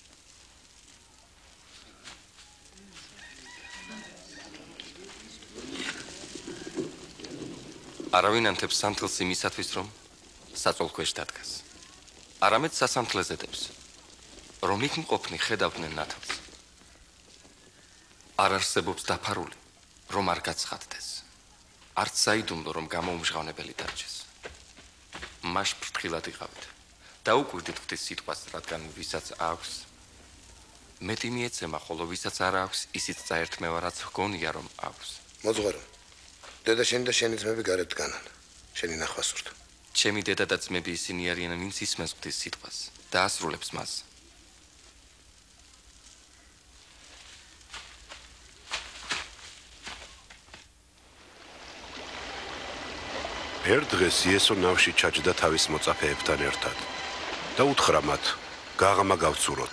არავინ ანთებს სანთელს იმისათვის, რომ საწოლქვეშ დადგას. არამედ სასანთლეზე დებს, რომ იქ მყოფნი ხედავდნენ ნათელს. არ არსებობს დაფარული, რომ არ გაცხადდეს. არც საიდუმლო, რომ გამოუმჟღავნებელი დარჩეს. მაშ ფრთხილად იყავით. დაუკვირდით ღვთის სიტყვას, რადგან ვისაც აქვს, მეტი მიეცემა, ხოლო ვისაც არ აქვს, ისიც წაერთმევა, რაც ჰგონია, რომ აქვს. მოძღვარო, დედა შენი და შენი ძმები გარეთ დგანან. შენი ნახვა სურთ. ჩემი დედა და ძმები ისინი არიან, ვინც ისმენს ღვთის სიტყვას და ასრულებს მას. ერთ დღეს იესო ნავში ჩაჯდა თავის მოწაფეებთან ერთად და უთხრა მათ, გაღმა გავცუროთ.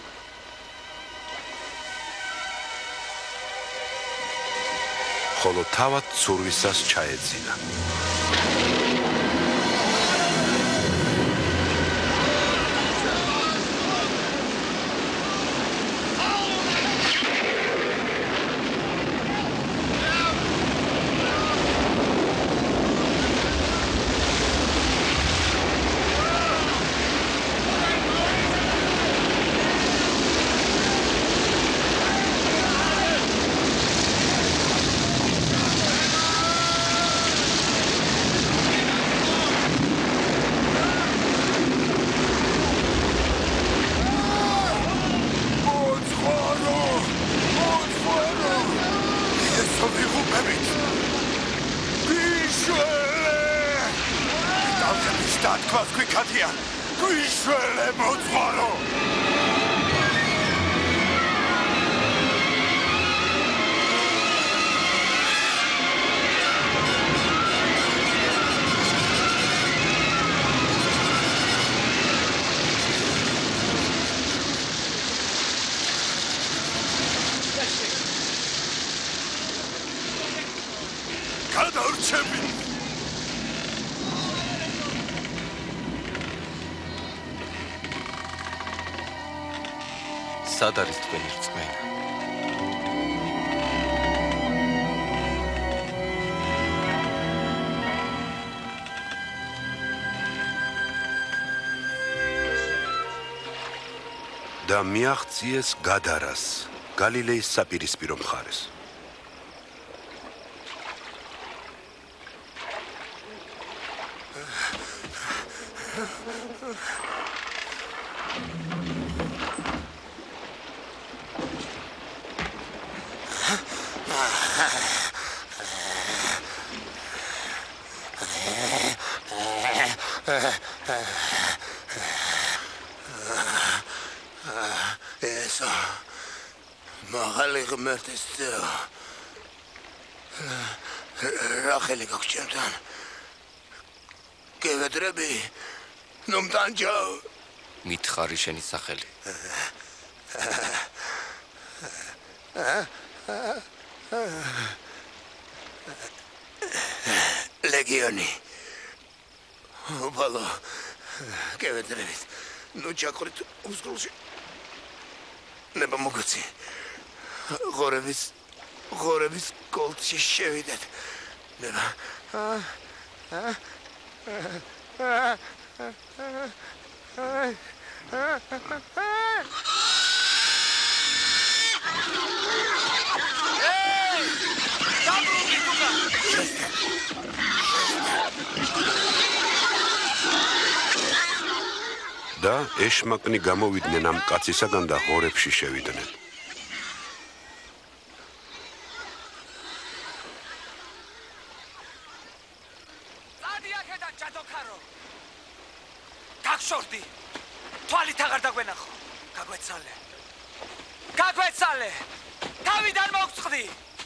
ხოლო თავად ცურვისას ჩაეძინა. სად არის თქვენი რწმენა? და მიაღწიეს გადარას, გალილეის საპირისპირო მხარეს. Eso, მაღალი ღმერთის ძეო, რა ხელი გაქვს ჩემთან? გევედრები, ნომტანჯავ. მითხარი შენი სახელი. ლეგიონი. უბალო, გევედრებით, ნუ ჩაკვრით უსკულში. ნება მოგოცი. ღორების კოლტში შევიდეთ. ნება. და ეშმაკნი გამოვიდნენ ამ კაცისაგან და ღორებში შევიდნენ. წადი აქედან ჯადოქარო. გაგშორდი. თვალით აღარ დაგვენახო. გაგვეცალე. თავიდან მოგწყდი.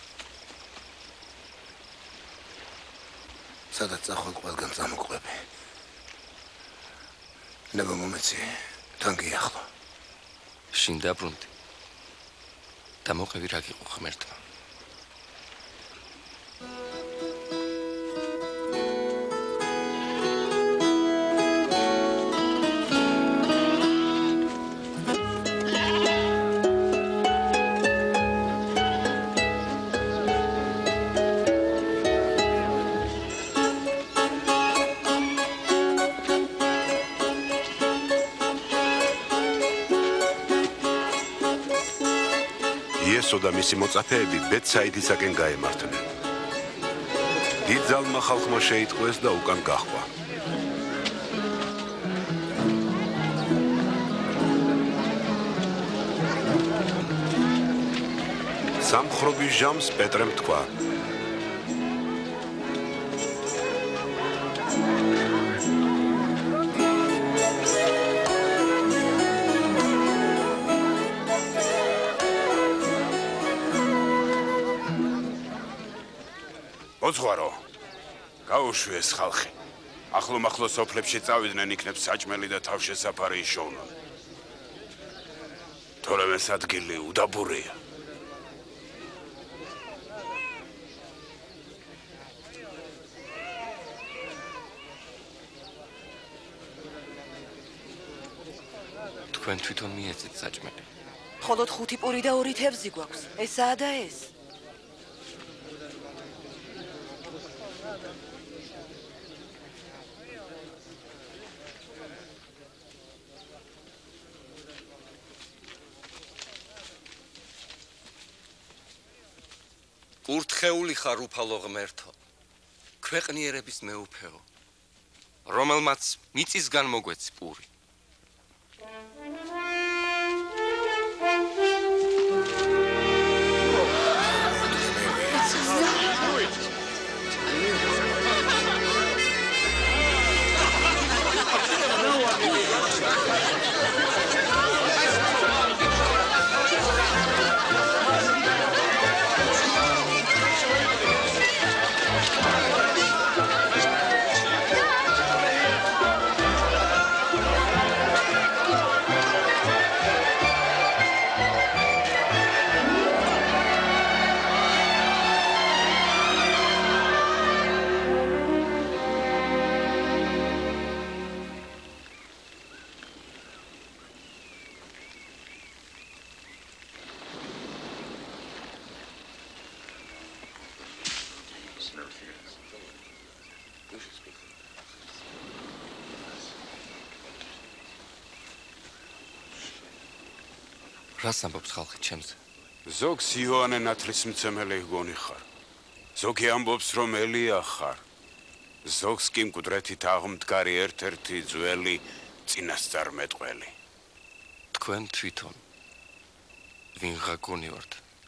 სადაც წახვენ ყველგან წამოყვები. ნება მომეცი, თან გიახლო. შინ დაბრუნდი. და მოყევი რა გიყო ღმერთმა. იესო და მისი მოწაფეები ბეთსაიდისაკენ გაემართნენ. დიდ ძალმა ხალხმა შეიტყვეს და უკან გაჰყვა. სამხრობის ჟამს პეტრემ თქვა: მოძღვარო, გაუშვიეს ხალხი. ახლო-მახლო სოფლებში წავიდნენ იქნებ საჭმელი და თავშესაფარი იშოვნონ. თორემ ეს ადგილი უდაბურია. თქვენ თვითონ მიეცეთ საჭმელი. მხოლოდ 5 პური და 2 თევზი გვაქვს. ესაა და ეს. კურთხეული ხარ უფალო ღმერთო, ქვეყნიერების მეუფეო, რომელმაც მიწისგან მოგვეცი პური. რას ამბობს ხალხი ჩემზე? ზოგს იოანე ნათლისმცემელი გონი ხარ. ზოგი ამბობს რომ ელია ხარ. ზოგს კი მკვდრეთით აღმდგარი ერთ-ერთი ძველი წინასწარმეტყველი. თქვენ თვითონ ვინღა გონივართ?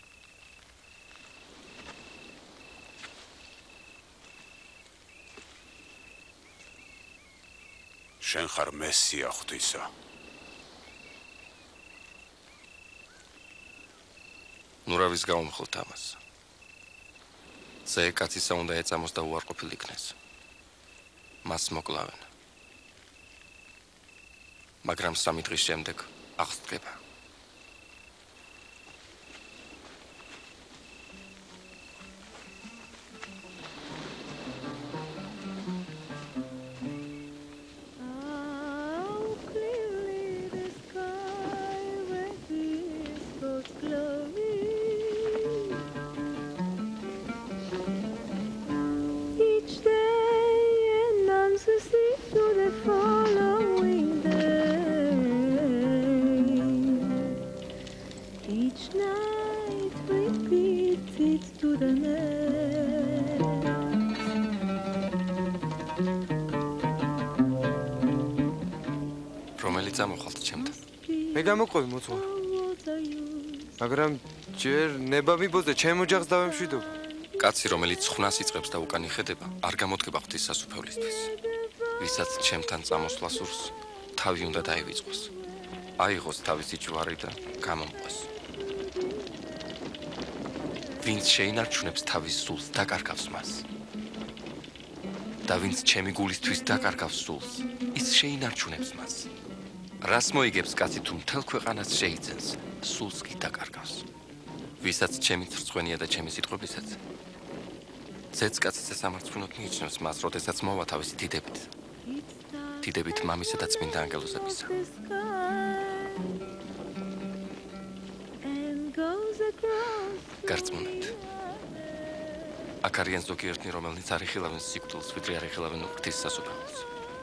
შენ ხარ მესია ღვთისა. ნურავის გაუმხოლთ ამას. ძე კაცისა უნდა ეწამოს და უარყოფილ იქნეს. მას მოკლავენ. მაგრამ 3 დღის შემდეგ აღსდგება. მე გამოყვები მოწვა. მაგრამ ჯერ ნება მიბოძე, ჩემ ოჯახს დავემშვიდობა. კაცი, რომელიც ცხვნას იწყებს და უკან იხედება, არ გამოდგება ღვთის სასუფევლისთვის. ვისაც ჩემთან წამოსვლა სურს, თავი უნდა დაივიწყოს. აიღოს თავისი ჯვარი და გამომყვეს. ვინც შეინარჩუნებს თავის სულს, დაკარგავს მას. და ვინც ჩემი გულისთვის დაკარგავს სულს, ის შეინარჩუნებს მას. რას მოიგებს კაცი თუ მთელ ქვეყანას შეიძენს, სულს კი დაკარგავს. ვისაც ჩემი რწმენია და ჩემი სიტყვებისაც, ზეც კაცის სამარცხვინოდ მიიჩნევს მას, როდესაც მოვა თავისი დიდებით. დიდებით მამისა და წმინდა ანგელოზებისა. გარწმუნებთ. აქ არიან ზოგიერთნი, რომელნიც არ იხილავენ სიკვდილს, ვიდრე არ იხილავენ ღვთის სასუფეველს.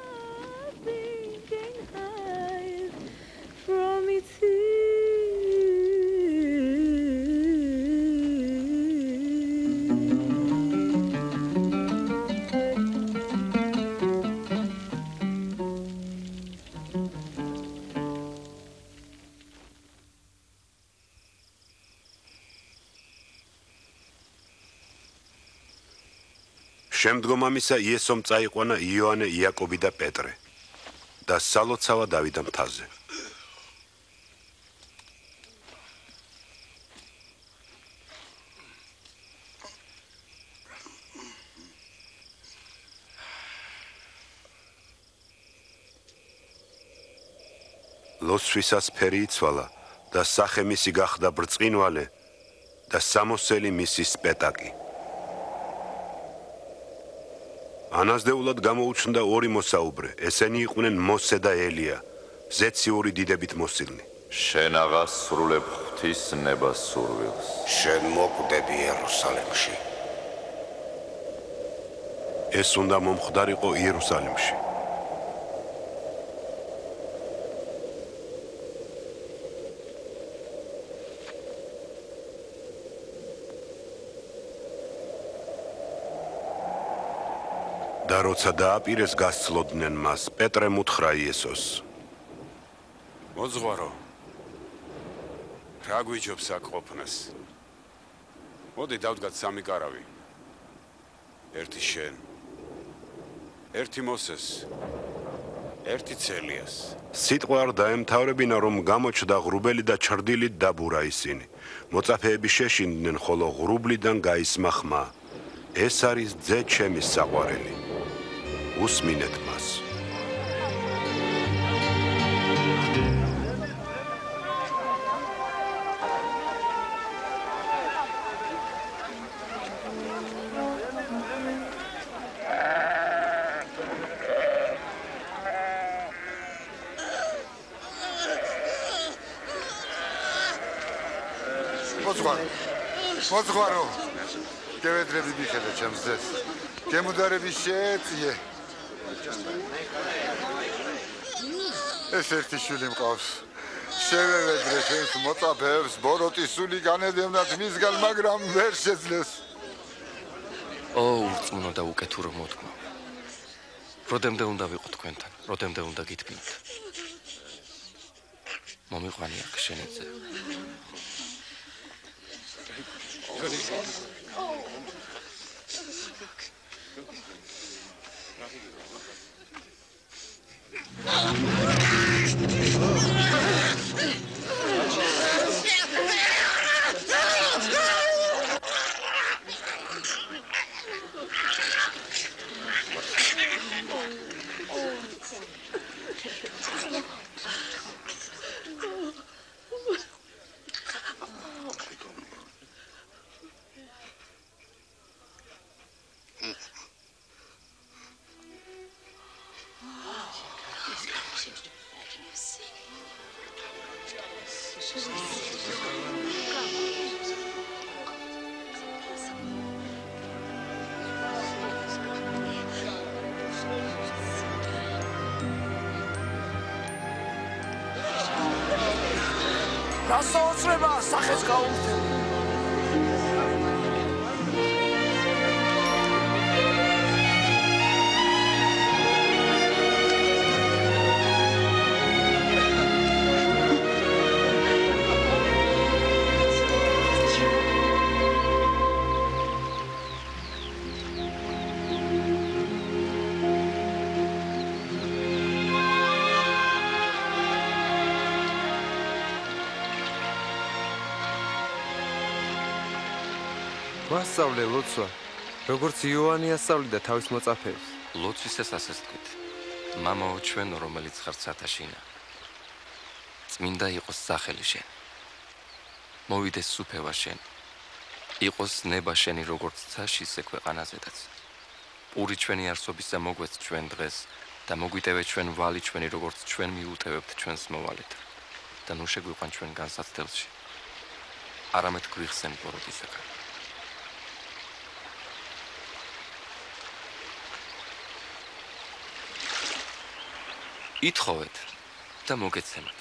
შემდგომ ამისა იესომ წაიყვანა იოანე, იაკობი და პეტრე და სალოცავა დავიდა მთაზე. ლოცვისას ფერი იცვალა და სახე მისი გახდა ბრწყინვალე და სამოსელი მისი სპეტაკი. ანაზდეულად გამოუჩნდა ორი მოსაუბრე, ესენი იყვნენ მოსე და ელია, ზეციური დიდებით მოსილნი. შენ აღასრულებ ღვთის ნებას სურვილს. შენ მოკვდები იერუსალიმში. ეს უნდა მომხდარიყო იერუსალიმში. და როცა დააპირეს გასცლოდნენ მას, პეტრემ უთხრა იესოს. მოძღვარო, რა გვიჯობს აქ ყოფნას? მოდი დავდგათ სამი კარავი. ერთი შენ, ერთი მოსეს, ერთი ცელიას. სიტყვა არ დაემთავრებინა, რომ გამოჩნდა ღრუბელი და ჩრდილით დაბურა ისინი. მოწაფეები შეშინდნენ, ხოლო ღრუბლიდან გაისმა ხმა. ეს არის ძე ჩემის საყვარელი. უსმინეთ მას. მოძღვარო, გევედრები მიხედა ჩემს ძეს. გემუდარები შეეწიე. ეს ერთი შვილი მყავს. შევევედრე შენს მოწაფეებს, ბოროტის სული განედევნათ მისგან, მაგრამ ვერ შეძლეს. ურწმუნო და უკეთურო მოდგმო. როდემდე უნდა ვიყო თქვენთან, როდემდე უნდა გითბინოთ. მომიყვანი აქ შენი ძე. გასაოცრება სახეს გაუხდები. მასწავლე ლოცვა, როგორც იოანე ასწავლიდა თავის მოწაფეებს. ლოცვისას ასეც თქვით. მამაო ჩვენო, რომელიც ხარ ცათაშინა. წმინდა იყოს სახელი შენ. მოვიდეს სუფევა შენ. იყოს ნება შენი როგორც ცაში, ისე ქვეყანაზედაც. პური ჩვენი არსობისა მოგვეც ჩვენ დღეს და მოგვიტევე ჩვენ ვალი ჩვენი, როგორც ჩვენ მიუტევებთ ჩვენს მოვალეთ. და ნუ შეგვიყვან ჩვენ განსაცდელში. არამედ გვიხსენ ბოროტისაგან. ითხოვეთ და მოგეცემათ.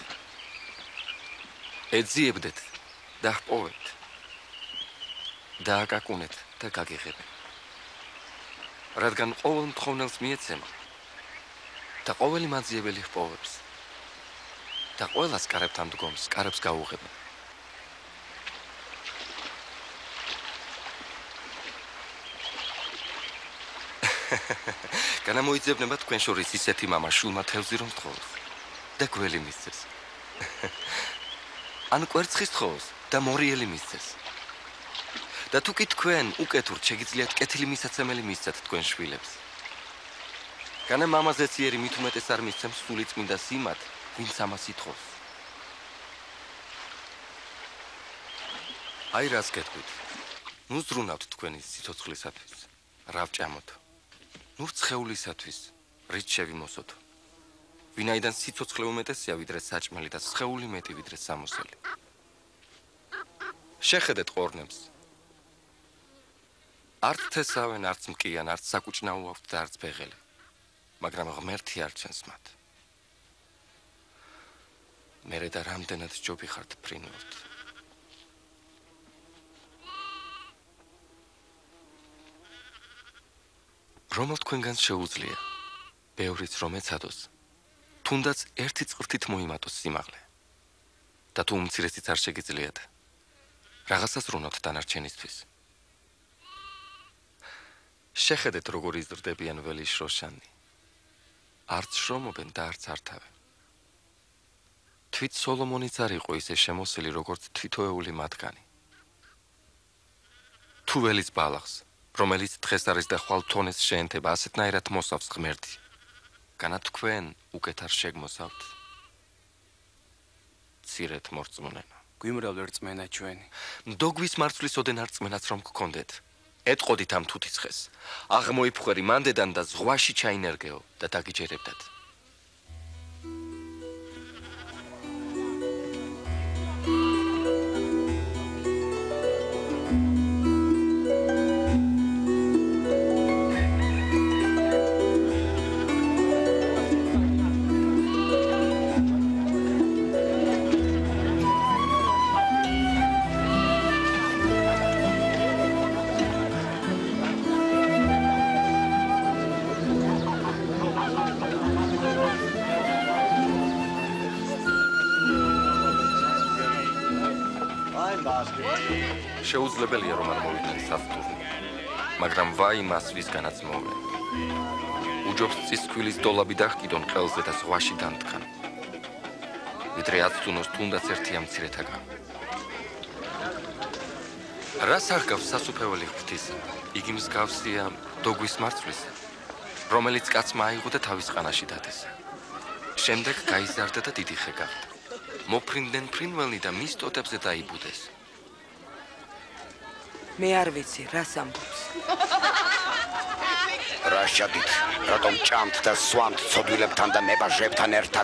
ეძიებდეთ და ჰპოვებთ. დააკაკუნეთ და გაგიღებენ. რადგან ყოველ მთხოვნელს მიეცემა და ყოველი მაძიებელი ჰპოვებს და ყველას კარებთან დგომს, კარებს გაუღებენ. განამოიძებნება თქვენ შორის ისეთი მამა შვილმა თევზი რომ თხოვოს და გველი მისცეს. ან კვერცხის თხოვოს და მორიელი მისცეს. და თუ კი თქვენ უკეთურთ შეგიძლიათ კეთილი მისაცემელი მისცეთ თქვენ შვილებს. განა მამაზეციერი მით უმეტეს არ მისცემს სული წმინდა სიმათ, ვინც ამას ითხოვს. აი რას გეტყვით. ნუ ზრუნავთ თქვენი სიცოცხლისათვის. რა ვჭამოთ? ნუ სხეულისათვის, რით შევიმოსოთ. ვინაიდან სიცოცხლე უმეტესია ვიდრე საჭმელი და სხეული მეტი ვიდრე სამოსელი. შეხედეთ ყორნებს. არც თესავენ, არც მკიან, არც საკუჭნაო აქვთ და არც ფეხელი. მაგრამ ღმერთი არ ჩანს მათ. მერე და რამდენად ჯობი ხართ ფრინველთ. რომელ თქვენგანს შეუძლია, ბევრიც რომ ეცადოს, თუნდაც ერთი წვრთით მოიმატოს სიმაღლე. და თუ უმცირესიც არ შეგიძლიათ, რაღაცას ვრუნავთ დანარჩენისთვის. შეხედეთ როგორ იზრდებიან ველი შროშანი. არც შრომობენ და არც ართავენ. თვით სოლომონიც არ იყო ისე შემოსილი როგორც თითოეული მათგანი. თუ ველის ბალახს, რომელიც დღეს არის და ხვალ თონეს შეენთება, ასეთნაირად მოსავს ღმერთი. განა თქვენ უკეთ არ შეგმოსავთ. ცირეთ მორწმუნეო. გვიმრავლ რწმენა ჩვენი. მდოგვის მარცვლის ოდენ არ რწმენაც რომ გქონდეთ. ეტყოდით ამ თუთის ხეს. აღმოიფხვერი მანდედან და ზღვაში ჩაინერგეო და დაგიჯერებდათ. შეუძლებელია რომ არ მოვიდნენ საფრთხე, მაგრამ ვაი მას ვისგანაც მოვენ. უჯობს წისქვილის დოლაბი დახკიდონ ყელზე და ზღვაში დამტკან. ვიდრე აცუნოს თუნდაც ერთი ამცირეთაგან. რას აღგავს სასუფეველი ღვთისა? იგი მსგავსია დოგვის მარცვლისა, რომელიც კაცმა აიღო და თავის ყანაში დადესა. შემდეგ გაიზარდა და დიდი ხე გახდა. მოფრინდნენ ფრინველნი და მის ტოტებზე დაიბუდეს. მე არ ვიცი, რას ამბობს. რა შედით, რატომ ჭამთ და სვამთ ცოდვილებთან და მებაჟებთან ერთად?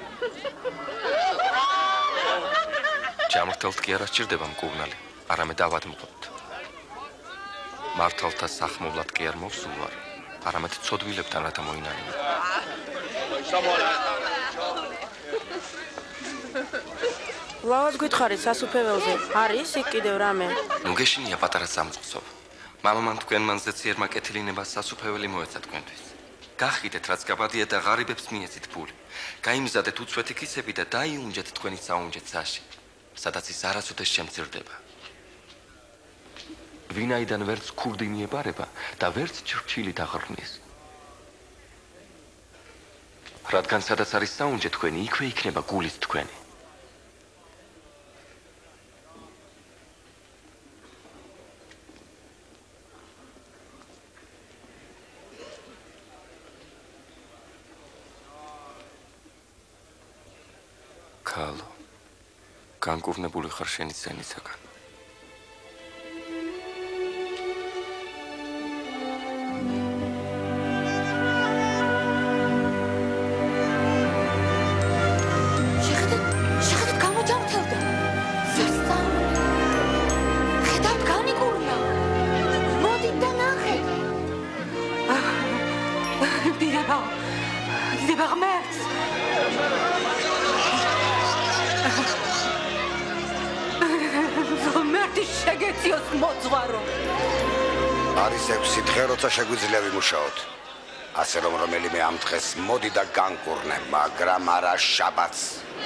ჯამრთელთ კი არ სჭირდება მკურნალი, არამედ ავადმყოფთ. მართალთა სახმოვლად კი არ მოვსულ ვარ, არამედ ცოდვილებთან რათა მოინანიმო. ლავად გითხარით სასუფეველზე, არის იქ კიდევ რამე? ნუ გეშინია პატარა სამწყსო. მამამან თქვენ მანზე ციერმა კეთილინებას სასუფეველი მოეცა თქვენთვის. გახიდეთ რაც გაბადია და ღარიბებს მიეცით ფული. გაიმზადეთ უცვეთი ქისები და დაიუნჯეთ თქვენი საუნჯეთ საში, სადაც ის არასოდეს შემცირდება. ვინაიდან ვერც ქურდი მიებარება და ვერც ჩრჩილი დაღრმის. რადგან სადაც არის საუნჯე თქვენი, იქვე იქნება გულის თქვენი. ქალო, განკურნებული ხარ შენი სცენისაგან. შეხედეთ, გამოჯამრთელდა. სასწაული. ხედავთ, განიკურნა. მოდით და ნახეთ. დიდება ღმერთს. ღმერთი შეგეციოს მოძღვარო. არის 6 დღე, როცა შეგვიძლია ვიმუშაოთ. ასე რომ რომელიმე ამ დღეს მოდი და განკურნე, მაგრამ არა შაბათს.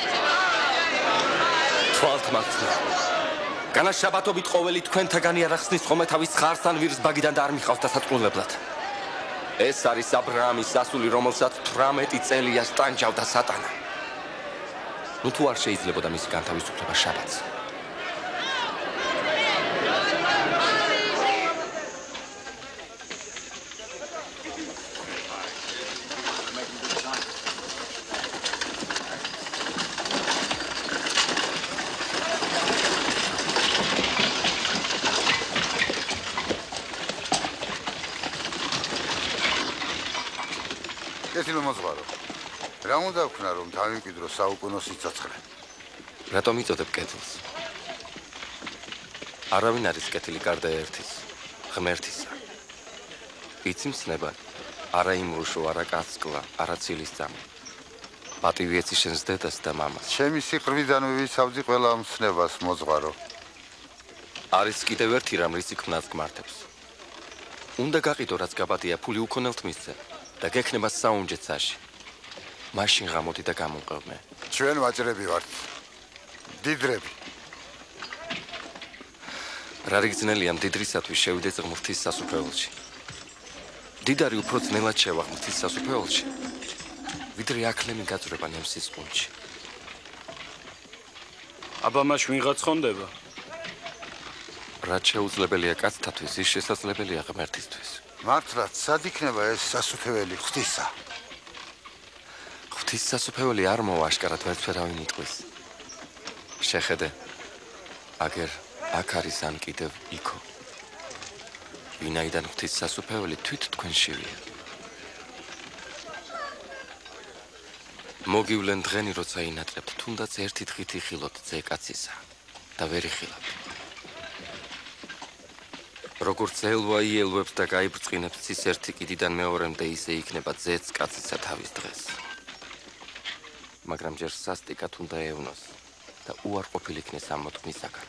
თვალთ მართლა. განა შაბათობით ყოველი თქვენთაგანი არ ახსნის ხოლმე თავის ხარს ან ვირს ბაგიდან და არ მიხავს დასაწყვილებლად. ეს არის აბრაამის სასული, რომელსაც 18 წელია სტანჯავდა სატანა. ნუ თუ არ შეიძლებოდა მისი განთავისუფლება შაბათს. კეთილი მოძღვარო. რა უნდა ვქნა რომ დავიმკვიდრო საუკუნო სიცოცხლე? რატომ იწოდებ კეთილს? არავინ არის კეთილი გარდა ერთის, ღმერთისა. იცი მცნება, არა იმრუშო, არა კაცკლა, არა ცილის ძამი. პატივი ეცი შენს დედას და მამას. ჩემი სიყვარულიდან ვივიცავდი ყველა მცნებას, მოძღვარო. არის კიდევ ერთი რამ, რის იქმნას გმართებს. უნდა გაყიდო, რაც გაბადია, ფული უქონელთ მისცე და გექნება საუნჯეც საში. მაშინ ღამოდი და გამომყევ მე. ჩვენ ვაჭრები ვართ. დიდრები. რა რიგძნელია მდიდრისათვის შევიდეს ღმრთის სასუფეველში. დიდარი უფრო ძნელად შევა ღმრთის სასუფეველში, ვიდრე აკლემი გაწვრება ნემსის ყუნჩი. აბა მაშ ვიღაც ხონდება? რაც შეუძლებელია კაცთათვის, ის შესაძლებელია ღმერთისთვის. მართლაც, სად იქნება ეს სასუფეველი ღვთისა? ღვთის სასუფეველი არ მოვა აშკარად ვერცფერავინ იტყვის. შეხედე, აგერ აქ არის ან კიდევ იქო. ვინაიდან ღვთის სასუფეველი თვით თქვენშივია. მოგივლენ დღენი, როცა ინატრებთ, თუნდაც ერთი დღით იხილოთ ძე კაცისა და ვერ იხილავთ. როგორც ელვა იელვებს და გაიბრწყინებს ცის ერთი კიდიდან მეორემდე, ისე იქნება ძეც კაცისა თავის დღეს. მაგრამ ჯერ სასტიკად უნდა ევნოს და უარყოფილ იქნეს ამ მოთქმისაგან.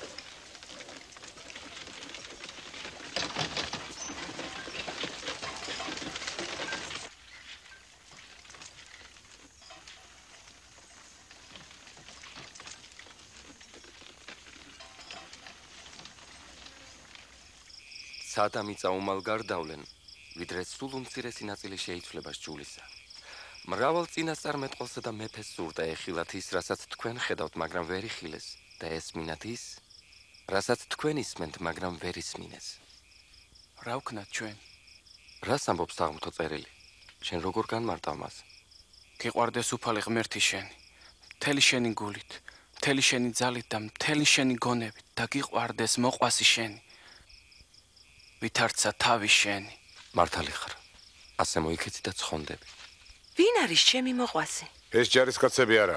სადამიწა უმალ გარდავლენ, ვიდრე სულ უმცირესი ნაწილი შეიცვლება სჯულისა. მრავალ წინასწარმეტყველსა და მეფეს სურდა ეხილათ ის, რასაც თქვენ ხედავთ, მაგრამ ვერ იხილეს, და ესმინათ ის, რასაც თქვენ ისმენთ, მაგრამ ვერ ისმინეს. რა ვქნათ ჩვენ? რას ამბობს აღმრთო წერილი? შენ როგორ განმარტავ მას? გიყვარდეს უფალი ღმერთი შენი, მთელი შენი გულით, მთელი შენი ძალით და მთელი შენი გონებით და გიყვარდეს მოყვასი შენი. ვითარცა თავი შენი. მართალი ხარ. ასე მოიქეცი და ცხონდები. ვინ არის ჩემი მოყვასი? ეს ჯარისკაცები არა.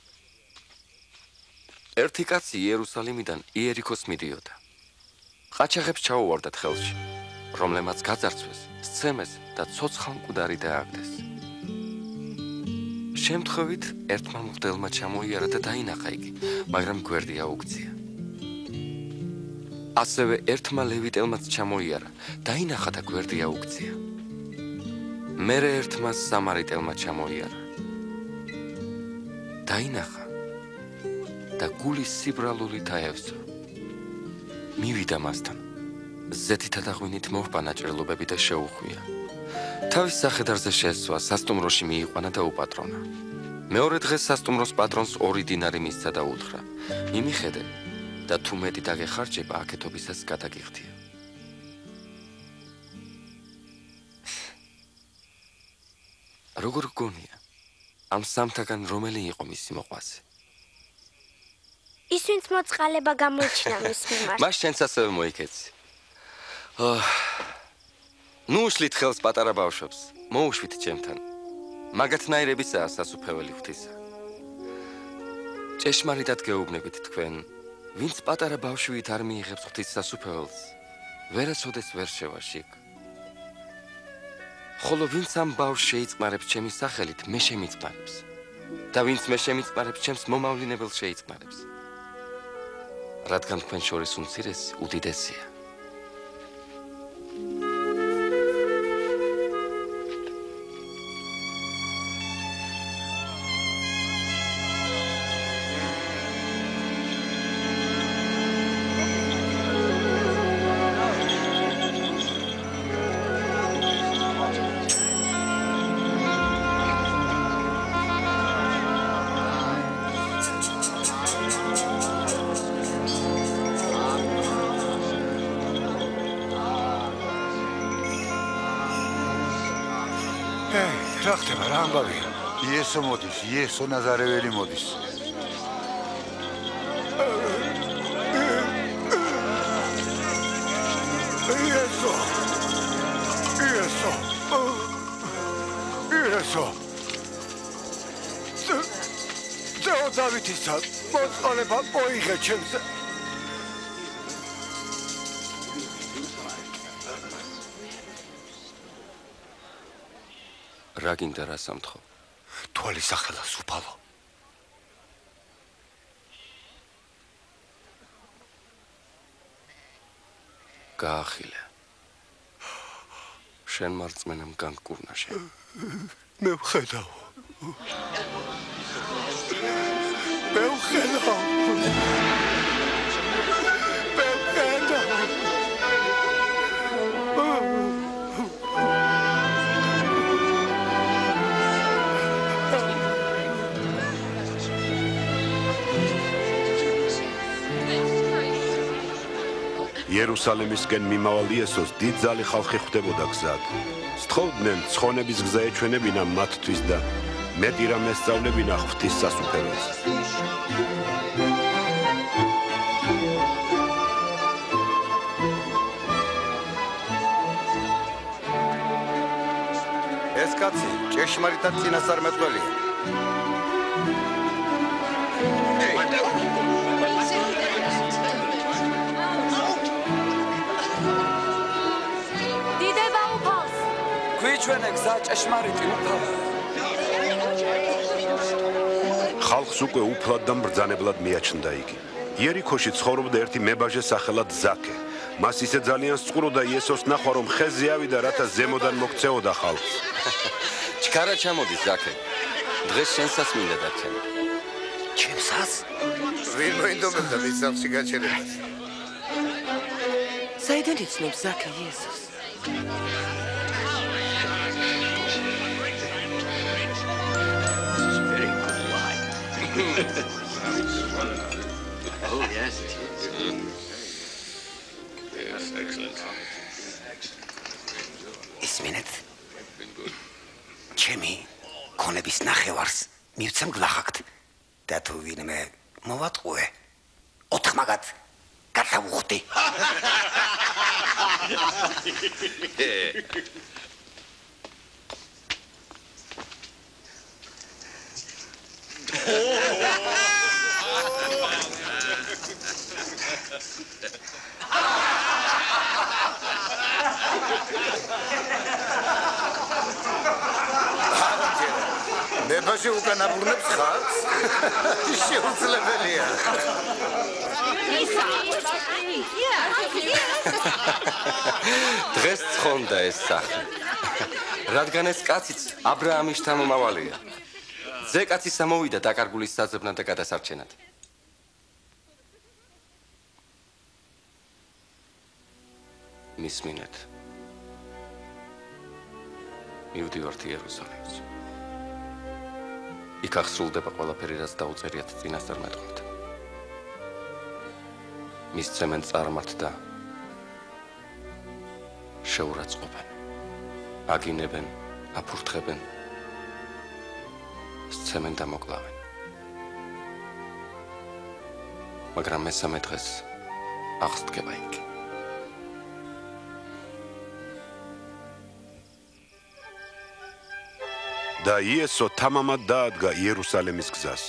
ერთი კაცი იერუსალიმიდან იერიქოს მიდიოდა. ყაჩაღებს ჩაუვარდათ ხელში, რომლემაც გაძარცვეს, სცემეს და ცოცხალ მკვდარი დააგდეს. შემთხვევით ერთმა მღვდელმა ჩამოიარა და დაინახა იგი, მაგრამ გვერდი აუგზია. ასევე ერთმა ლევიტელმაც ჩამოიარა, დაინახა და გვერდი აუგზია. მერე ერთმა სამარიტელმა ჩამოიარა. დაინახა და გულის სიბრალული დაევსო. მივიდა მასთან. ზეთითა და ღვინით მოჰყვა ნაჭრელობები და შეუხვია. თავის სახედარზე შესვა, სასტუმროში მიიყვანა და უპატრონა. მეორე დღეს სასტუმროს პატრონს 2 დინარი მისცა და უთხრა: მიმიხედე და თუ მეტი დაგეხარჯება, აკეთობისას გადაგიხდია. როგორ გგონია, ამ სამთაგან რომელი იყო მისი მოყვასი? ის ვინც მოწყალება გამოიჩინა მის მიმართ. მას შენც ასევე მოიქეცი. ნუ უშლით ხელს პატარა ბავშვებს, მოუშვით ჩემთან. მაგათნაირებისაა სასუფეველი ღვთისა. ჭეშმარიტად გეუბნებით თქვენ, ვინც პატარა ბავშვით არ მიიღებს ღვთის სასუფეველს, ვერასოდეს ვერ შევა შიგ. ხოლო ვინც ამ ბავშვს შეიწყმარებს ჩემის სახელით, მე შემიწყმარებს. და ვინც მე შემიწყმარებს, ჩემს მომავლინებელს შეიწყმარებს. რადგან თქვენ შორის უმცირესი უდიდესია. რა ხდება რა ამბავია? იესო მოდის, იესო ნაზარეველი მოდის. იესო! იესო! უპირესო ძეო დავითისა მოწყალება მოიღე ჩემს რა გინდა რა სამთხო თვალი სახელა სუფალო გაახილე შენ მარწმენამ განკურნა შენ მე ვხედავ მე ვხედავ იერუსალემისკენ მიმავალ იესოს დიდ ძალი ხალხი ხვდებოდა გზად. სთხოვდნენ ცხონების გზა ეჩვენებინა მათთვის და მეტი რამ ესწავლებინა ღვთის სასუფეველს. ეს კაცი ჭეშმარიტად წინასწარმეტყველია. ჩვენე გზა ჭეშმარიტი უფალო. ხალხს უკვე უფლად და მბრძანებლად მიაჩნდა იგი. იერიქოში ცხოვრობდა ერთი მებაჟე სახელად ზაქე. მას ისე ძალიან სწყუროდა იესოს ნახვა, რომ ხეზე ავიდა, რათა ზემოდან მოქცეოდა ხალხს. ჩქარა ჩამოდის ზაქე. დღეს შენსაც მინდა დარჩენ. ჩემსაც? ვინ მოინდომებდა მის სახლში გაჩერებას? საიდან იცნობს ზაქე იესოს? Oh, yes. Yes, excellent. Isminet. ჩემი ქონების ნახევარს მივცემ გლახაკთ და თუ ვინმე მოვატყუე 4 მაგათ გადავუხდი. მებაჟე უკან აბრუნებს ხალხს? შეუძლებელია. დღეს ცხონდა ეს სახლი. რადგან ეს კაციც აბრაამის თანამომავალია. ზე კაცი სამოვიდა დაკარგულის საძებნად და გადასარჩენად. მისმინეთ. მივდივართ იერუსალიმს. იქ აღსრულდება ყველაფერი, რაც დაუწერიათ წინასწარმეტყველთა. მისცემენ წარმართ და შეურაცხყოფენ. აგინებენ, აფურთხებენ. სცემენ და მოკლავენ. მაგრამ მესამე დღეს აღსდგება იქ. და იესო თამამად დაადგა იერუსალემის გზას.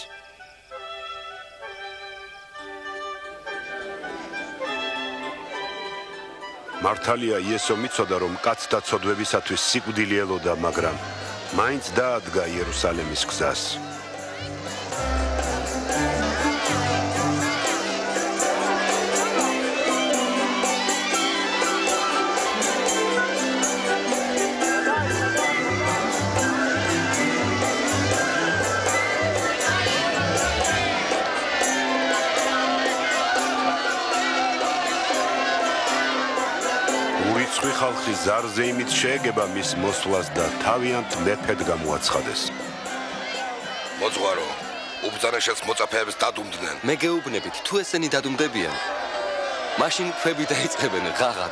მართალია იესო მიცოდა, რომ კაცთა ცოდვებისათვის სიკვდილი ელოდა, მაგრამ მაინც დაადგა იერუსალემის გზას. ურიცხვი ხალხი ზარზე იმით შეეგება მის მოსვლას და თავიანთ მეფედ გამოაცხადეს. მოძღვარო, უბრძანაშვილს მოწაფეებს დადუმდნენ. მე გეუბნებით, თუ ესენი დადუმდებიან, მაშინ ქვები დაიწყებენ ღაღაც.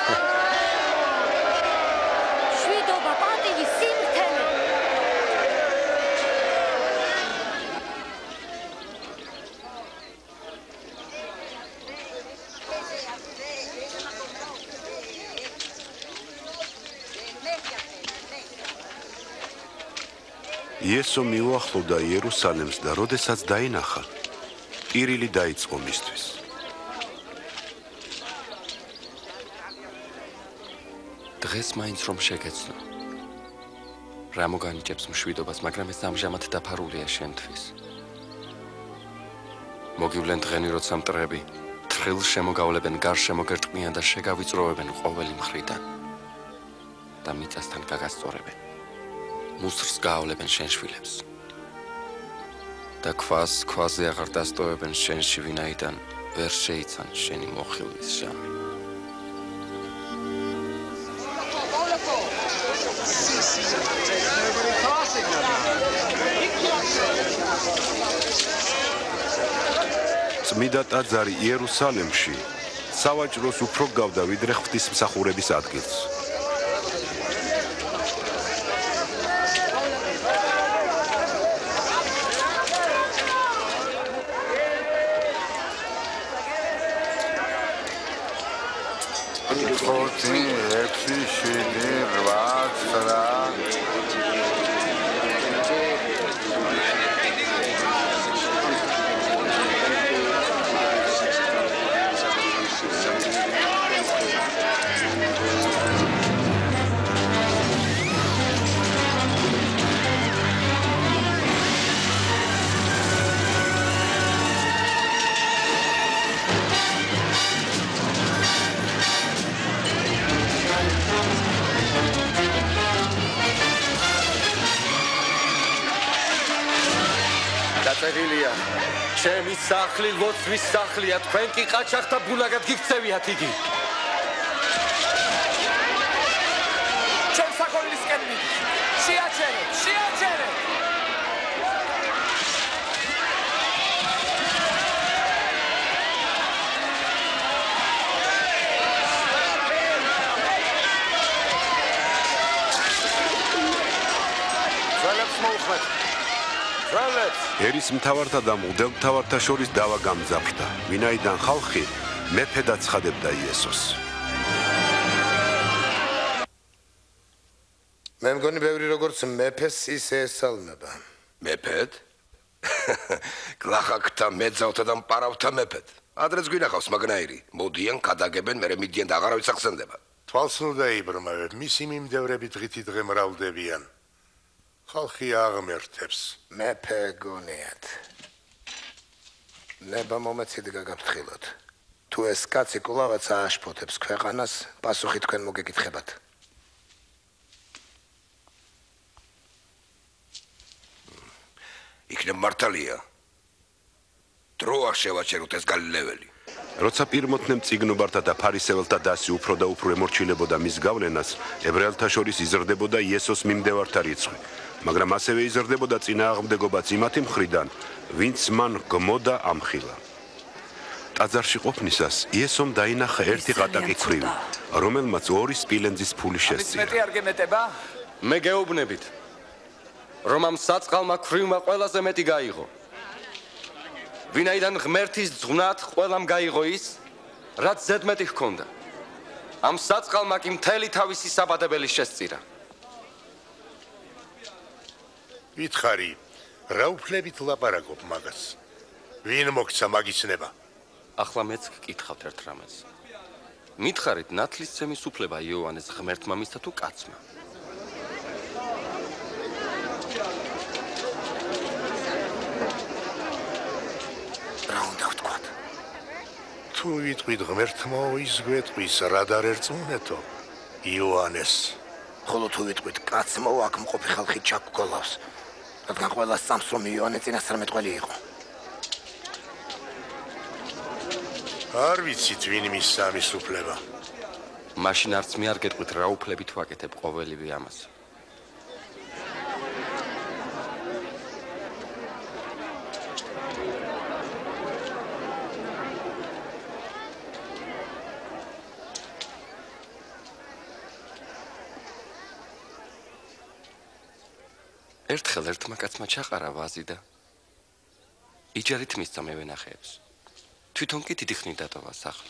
შვიდობა, პატივი, სიმრთელე. იესო მიუახლოვდა იერუსალემს და როდესაც დაინახა, პირილი დაიწყო მისთვის. დღეს მაინც რომ შეგეცნო. რა მოგანიჭებს მშვიდობას, მაგრამ ეს ამჟამად დაფარულია შენთვის. მოგივლენ დღენი, როცა მტრები თხრილს შემოგავლებენ, გარშემო გერტყმიან და შეგავიწროვებენ ყოველი მხრიდან და მიწასთან გაგასწორებენ. მუსრს გაავლებენ შენ შვილებს და ქვაზე აღარ დასტოვებენ შენში, ვინაიდან ვერ შეიცან შენი მოხილვის ჟამი. წმიდა ტაძარი იერუსალემში სავაჭროს უფრო გავდა ვიდრე ღვთისმსახურების ადგილს. დაწერილია ჩემი სახლი ლოცვის სახლია, თქვენ კი ყაჩაღთა ბუნაგად გიქცევიათ იგი. ჩემ საქონლისკენ მიდი. შეაჩერეთ, შეაჩერეთ. ძალებს მოუხმეთ. ერის მთავართა და მღვდელმთავართა შორის დავა გამძაფრდა, ვინაიდან ხალხი მეფედ აცხადებდა იესოს. მე მგონი ბევრი როგორც მეფეს ისე ესალმება. მეფედ? გლახაკთა მეძავთა და მპარავთა მეფედ. ადრეც გვინახავს მაგნაირი. მოდიან, გადაგებენ, მერე მიდიან და აღარავის ახსენდება. თვალს ნუ დაიბრმავებ, მისი მიმდევრები დღითი დღე მრავლდებიან. ხალხი აღმერთებს. მეფე გონიათ. ნება მომეცით გაგაფრთხილოთ. თუ ეს კაცი კვლავაც ააშფოთებს ქვეყანას, პასუხი თქვენ მოგეკითხებათ. იქნებ მართალია. დრო არ შევაჩეროთ ეს გალილეველი. როცა პირმოთნემ წიგნობართა და ფარისეველთა დასი უფრო და უფრო ემორჩილებოდა მის გავლენას, ებრაელთა შორის იზრდებოდა იესოს მიმდევართა რიცხვი, მაგრამ ასევე იზრდებოდა წინააღმდეგობაც იმათი მხრიდან, ვინც მან გმოდა ამხილა. ტაძარში ყოფნისას იესომ დაინახა ერთი ყატაკი ქვრივი, რომელმაც 2 სპილენძის ფული შესწირა. მეტი არ გემეტება? მე გეუბნებით, რომ ამ საწყალმა ქვრივმა ყველაზე მეტი გაიღო. ვინაიდან ღმერთის ძღვნად ყველამ გაიღო ის, რაც ზედმეტი ჰქონდა. ამ საწყალმა კი მთელი თავისი საბადებელი შესწირა. ვითხარი, რა უფლებით ლაპარაკობ მაგას? ვინ მოგცა მაგის ნება? ახლა მეც გკითხავთ ერთ რამეს. მითხარით ნათლისცემის უფლება იოანეს ღმერთმა მისცა თუ კაცმა? რა უნდა ვთქვათ? თუ ვიტყვით ღმერთმა ის გვეტყვის, რად არ ერწმუნეთო? იოანეს. ხოლო თუ ვიტყვით კაცმა აქ მყოფი ხალხი ჩაგგოლავს, რადგან ყველა სამს რომ იოანე წინასწარმეტყველი იყო. არ ვიცით ვინ მისცა ამის უფლება. მაშინ არც მე არ გეტყვით რა უფლებით ვაკეთებ ყოველივე ამას. ერთხელ ერთმა კაცმა ჩაყარა ვაზი და იჯარით მისცა მევენახეებს. თვითონ კი დიდი ხნით დატოვა სახლი.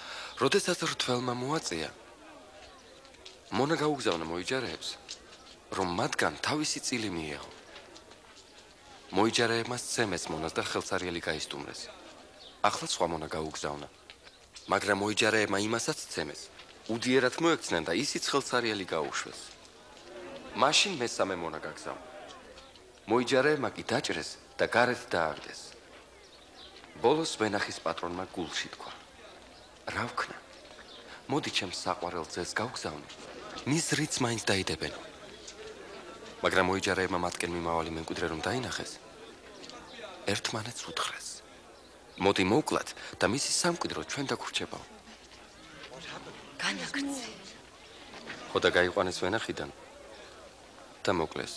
როდესაც რთველმა მოაწია, მონა გაუგზავნა მოიჯარეებს, რომ მათგან თავისი წილი მიეღო. მოიჯარეებმა სცემეს მონას და ხელსარიელი გაისტუმრეს. ახლა სხვა მონა გაუგზავნა. მაგრამ მოიჯარეებმა იმასაც სცემეს. უდიერად მოექცნენ და ისიც ხელსარიელი გაუშვეს. მაშინ მესამე მონა გაგზავნა. მოიჯარეებმა კი დაჭრეს და გარეთ დააგდეს. ბოლოს ვენახის პატრონმა გულში თქვა: რა ვქნა? მოდი ჩემს საყვარელ ძეს გავგზავნე. მის რიც მაინც დაიდებენო. მაგრამ მოიჯარეებმა მათკენ მიმავალი მემკვიდრე რომ დაინახეს, ერთმანეთს უთხრეს: მოდი მოვკლათ და მისი სამკვიდრო ჩვენ დაგვრჩებაო. განაგრძე. ხო და გაიყვანეს ვენახიდან და მოკლეს.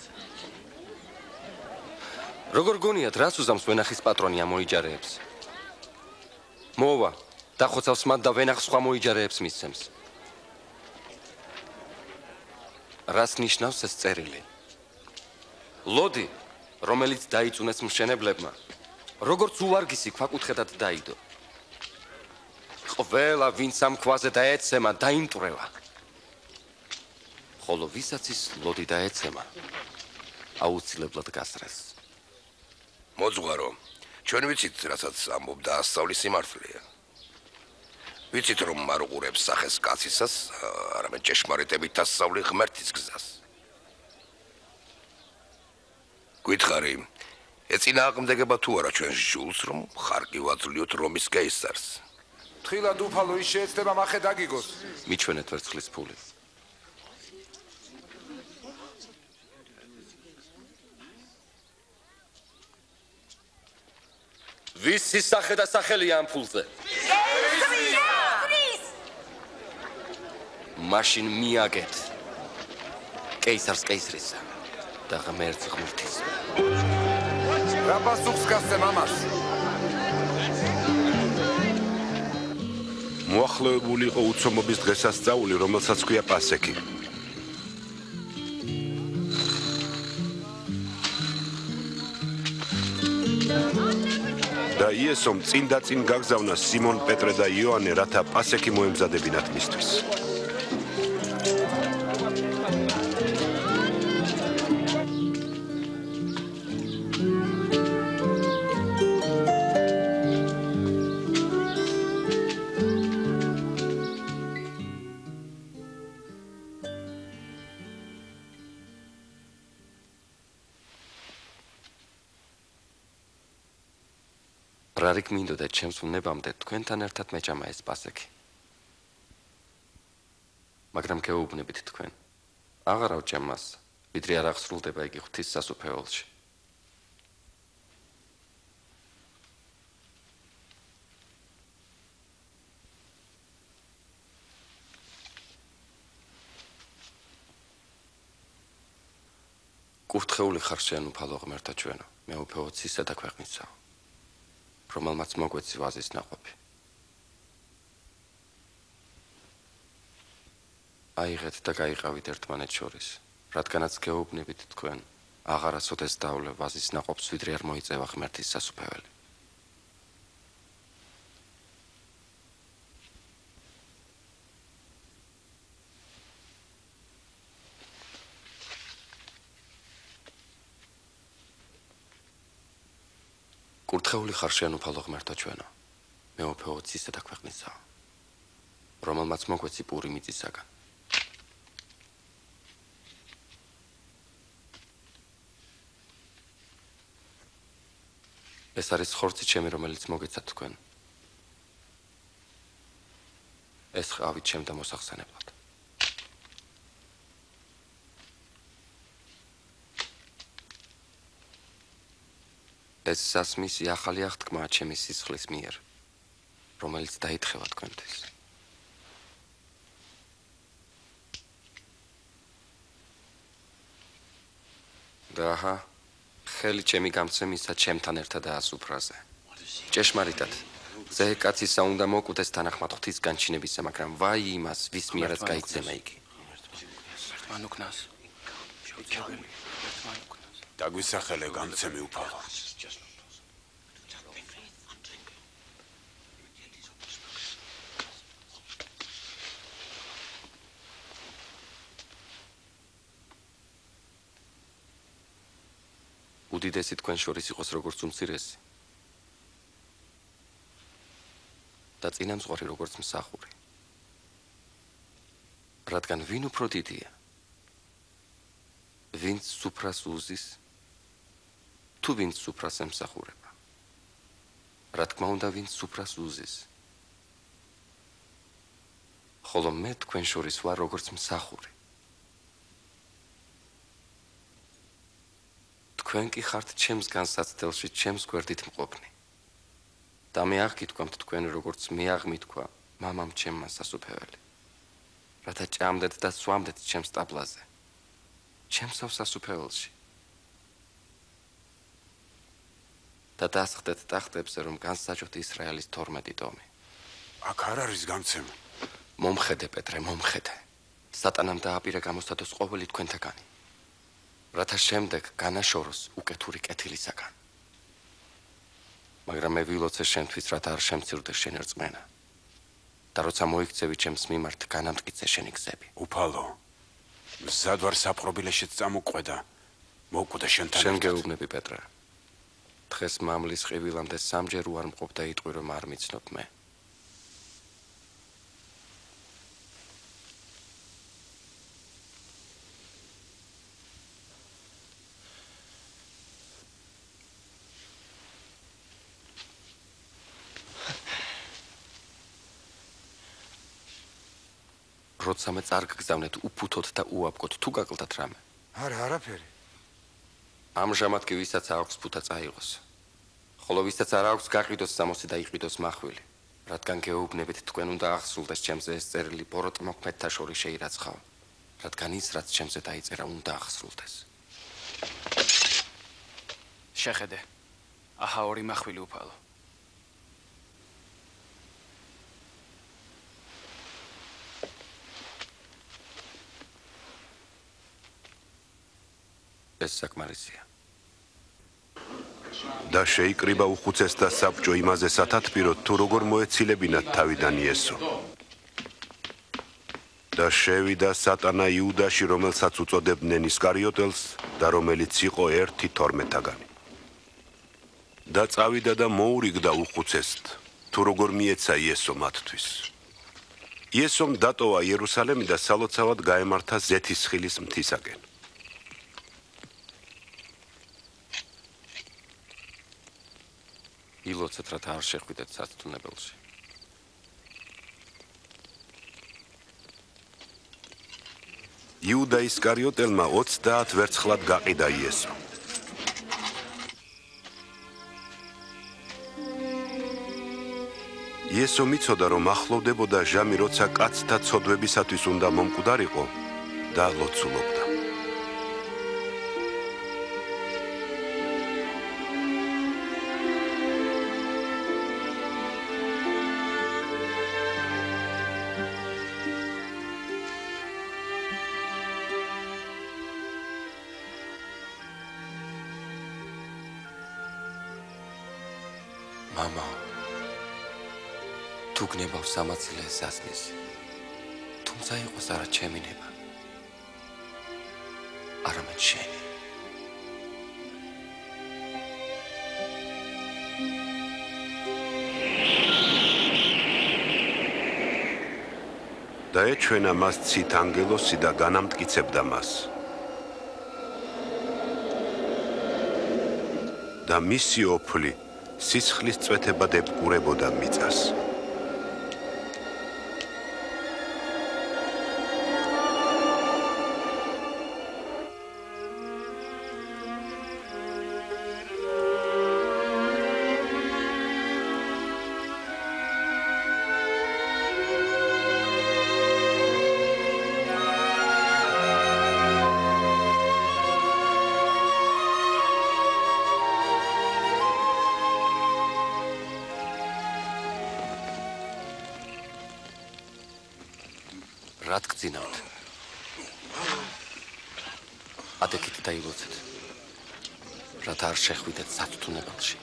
როგორ გონიათ, რას უზამს ვენახის პატრონი ამ მოიჯარეებს? მოვა, დახოცავს მათ და ვენახს სხვა მოიჯარეებს მისცემს. რას ნიშნავს ეს წერილი? ლოდი, რომელიც დაიწუნეს მშენებლებმა, როგორც უვარგისი ქვაკუთხედად დაიდო. ყველა, ვინც ამ ქვაზე დაეცემა, დაიმტვრევა. ხოლო ვისაც ის ლოდი დაეცემა, აუცილებლად გასრეს. მოძღვარო, ჩვენ ვიცით, რასაც ამბობდა ასწავლის სიმართლეა. ვიცით, რომ არ უყურებს სახეს კაცისას, არამედ ჭეშმარიტებით ასწავლი ღმერთის გზას. გვითხარი, ეწინააღმდეგება თუ არა ჩვენს ჟულს, რომ ხარკი ვაძლიოთ რომის კეისარს? თხილად უფალო ის შეეცდება მახე დაგიგოს. მიჩვენეთ ვერცხლის ფული. ვისი სახე და სახელია ამ ფულზე? კეისრის! მაშინ მიაგეთ. კეისარს კეისრისა და ღმერთს ღმერთის. რა პასუხს გასცემ ამას? მოახლოებული იყო უცომობის დღესასწაული, რომელსაც ჰქვია პასექი. და იესომ წინ და წინ გაგზავნა სიმონ პეტრე და იოანე, რათა პასექი მოემზადებინათ მისთვის. რა რიგ მინდოდა ჩემს უნებამდე თქვენთან ერთად მეჭამა ეს პასექი. მაგრამ გეუბნებით თქვენ, აღარ ავჭამ მას, ვიდრე არ აღსრულდება იგი ღვთის სასუფეველში. გურთხეული ხარ შენ უფალო ღმერთთა ჩვენო, მეუფეო ცისა და ქვეყნისაო, რომელმაც მოგვეცი ვაზის ნაყოფი. აიღეთ და გაიყავით ერთმანეთს შორის, რადგანაც გეუბნებით თქვენ, აღარასოდეს დავლე ვაზის ნაყოფს, ვიდრე არ მოიწევა ღმერთის სასუფეველი. გურთხეული ხარ შენ უფალო ღმერთო ჩვენო, მეუფეო ცისა და ქვეყნისაო, რომელმაც მოგვეცი პური მიწისაგან. ეს არის ხორცი ჩემი, რომელიც მოგეცათ თქვენ. ეს ყავით ჩემ და მოსახსენებლად. ეს სასმისი ახალი აღთქმაა ჩემი სისხლის მიერ, რომელიც დაითხევა თქვენთვის. და აჰა, ხელი ჩემი გამცემისა ჩემთან ერთად აასუფრაზე. ჭეშმარიტად, ზე კაცისა უნდა მოკვდეს თანახმად ღვთის განჩინებისა, მაგრამ ვაი იმას, ვის მიერაც გაიცემა იგი. მან უკნას. დაგვისახელე გამცემი უფალო. უდიდესი თქვენ შორის იყოს როგორც უმცირესი და წინამძღვარი როგორც მსახური. რადგან ვინ უფრო დიდია? ვინც სუფრას უზის თუ ვინც სუფრას ემსახურება? რა თქმა უნდა, ვინც სუფრას უზის. ხოლო მე თქვენ შორის ვარ როგორც მსახური. თქვენ კი ხართ ჩემს განსაცდელში, ჩემს გვერდით მყოფნი. და მე აღგითქვამთ თქვენ როგორც მე აღმითქვა მამამ ჩემმა სასუფეველი. რათა ჭამდეთ და სვამდეთ ჩემს ტაბლაზე. ჩემსავ სასუფეველში. და დასხდეთ ტახტებზე, რომ განსაჯოთ ისრაელის 12 ტომი. აქ არ არის გამცემა. მომხედე, პეტრე, მომხედე. სატანამ დააპირა გამოსცადოს ყოველი თქვენთაგანი. რათა შემდეგ განაშოროს უკეთური კეთილისაგან. მაგრამ მე ვილოცე შენთვის, რათა არ შემცირდეს შენი რწმენა. და როცა მოიქცევი ჩემს მიმართ, განამტკიცე შენი გზები. უფალო, მზად ვარ საპყრობილეშიც წამოყვედა. მოვკვდა შენთან. შენ გეუბნები, პეტრე. დღეს მამლის ყივილამდე სამჯერ უარ მყოფ და იტყვი, რომ არ მიცნობ მე. როცა მე წარგგზავნეთ უფუთოთ და უაბგოთ, თუ გაკლდათ რამე? არა, არაფერი. ამჟამად კი ვისაც აქვს ფუთა წაიღოს. ხოლო ვისაც არ აქვს გაყიდოს სამოსი და იყიდოს მახვილი. რადგან გეუბნებით თქვენ უნდა აღსრულდეს ჩემზე ეს წერილი ბოროტ მოქმედთა შორის შეირაცხავ. რადგან ის რაც ჩემზე დაიწერა უნდა აღსრულდეს. შეხედე. აჰა ორი მახვილი უფალო. ეს საკმარისია. და შეიკრიბა უხუცეს და საბჭო იმაზე სათათბიროთ, თუ როგორ მოეცილებინათ თავიდან იესო. და შევიდა სატანა იუდაში, რომელსაც უწოდებდნენ ისკარიოტელს და რომელიც იყო 1-12-თაგანი. და წავიდა და მოურიგდა უხუცესთ, თუ როგორ მიეცა იესო მათთვის. იესომ დატოვა იერუსალემი და სალოცავად გაემართა ზეთისხილის მთისაკენ. ილოცეთ, რათა არ შეხვიდეთ სათთუნებელში. იუდა ისკარიოტელმა 30 ვერცხლად გაყიდა იესო. იესო მიცოდა, რომ ახლოვდებოდა ჟამი, როცა კაცთა ცოდვებისათვის უნდა მომკვდარიყო და ლოცულობდა. მამა, თუ გნებავ სამაცილეს სასმის, თუმცა იყოს არა ჩემი ნება, არამედ შენი. და ეჩვენა მას ცით ანგელოსი და განამტკიცებდა მას. და მისი ოფლი სისხლის წვეთებად ებგურებოდა მიწას. რად გძინავთ? ადექით დაილოცეთ, რათა არ შეხვიდეთ სათთუნებელში.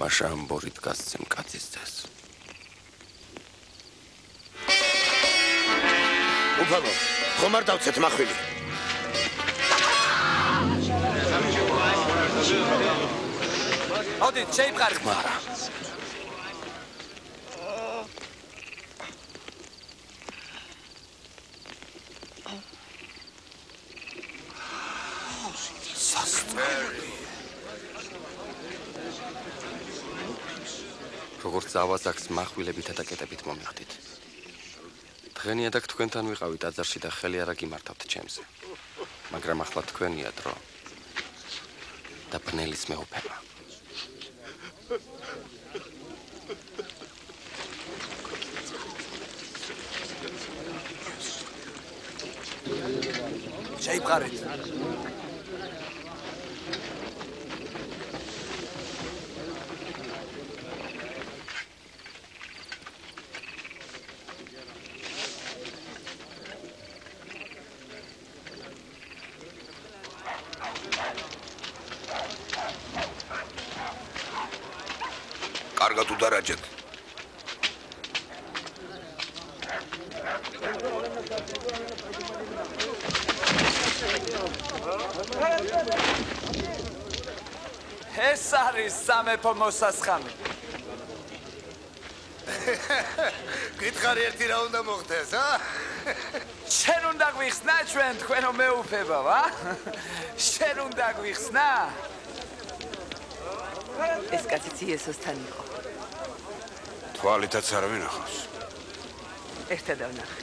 პაშა ამბორით გასცემ კაცის ძეს. უფალო, ხომ არ დავცეთ მახვილი? მოდით, შეიფყარეთ. მარა. როგორც ზავას აქვს מחვილებითა და კეტებით მომიხდით. დღენიადაკ თქვენთან ვიყავით აზარში და ხელი არ აგიმართავთ ჩემზე. მაგრამ ახლა თქვენია დრო. და ბნელის მეუფება. შეიფყარეთ. კარგად უდარაჯეთ. ეს არის სამეფო მოსასხამი. გითხარი ერთი რა უნდა მოხდეს, ა? შენ უნდა გვიხსნა ჩვენ თქვენო მეუფება, ვა? შენ უნდა გვიხსნა? ეს კაციც იესოსთან იყო. თვალითაც არ ვინახავს. ერთად ვნახე.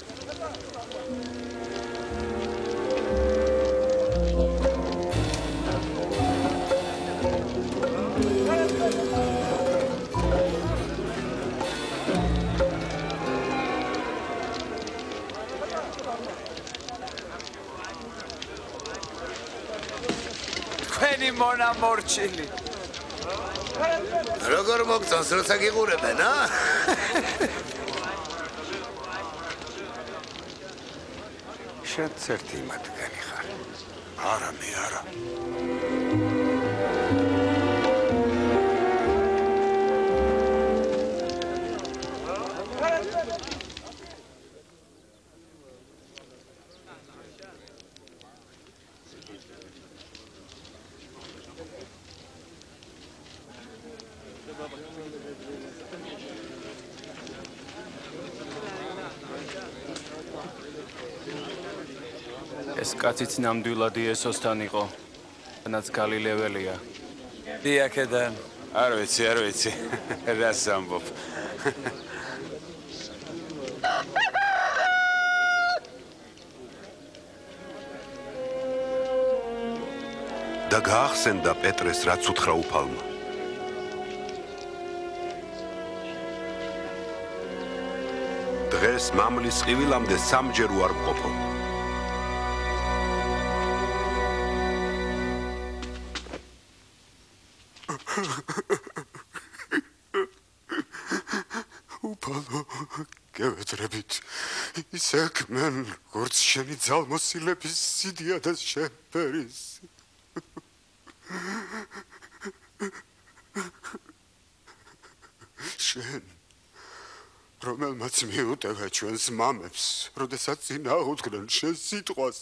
თქვენი მონა მორჩილი. როგორ მოგწონს როცა გიყურებენ, ა? შენც ერთი მათგანი ხარ. არა, მე არა. ეს კაციც ნამდვილად იესოსთან იყო, რაც გალილეველია. დიაკედან. არ ვიცი. რას ამბობ? და გაახსენდა პეტრეს რაც უთხრა უფალმა. დღეს მამლის ყივილამდე სამჯერ უარ მყოფო. უფალო, გევედრებით, ისე ქმენ, როგორც შენი ძალმოსილების სიდია და შეფერის. შენ, რომელმაც მიუტევა ჩვენს მამებს, როდესაც წინააღმდნენ შენ სიტყვას.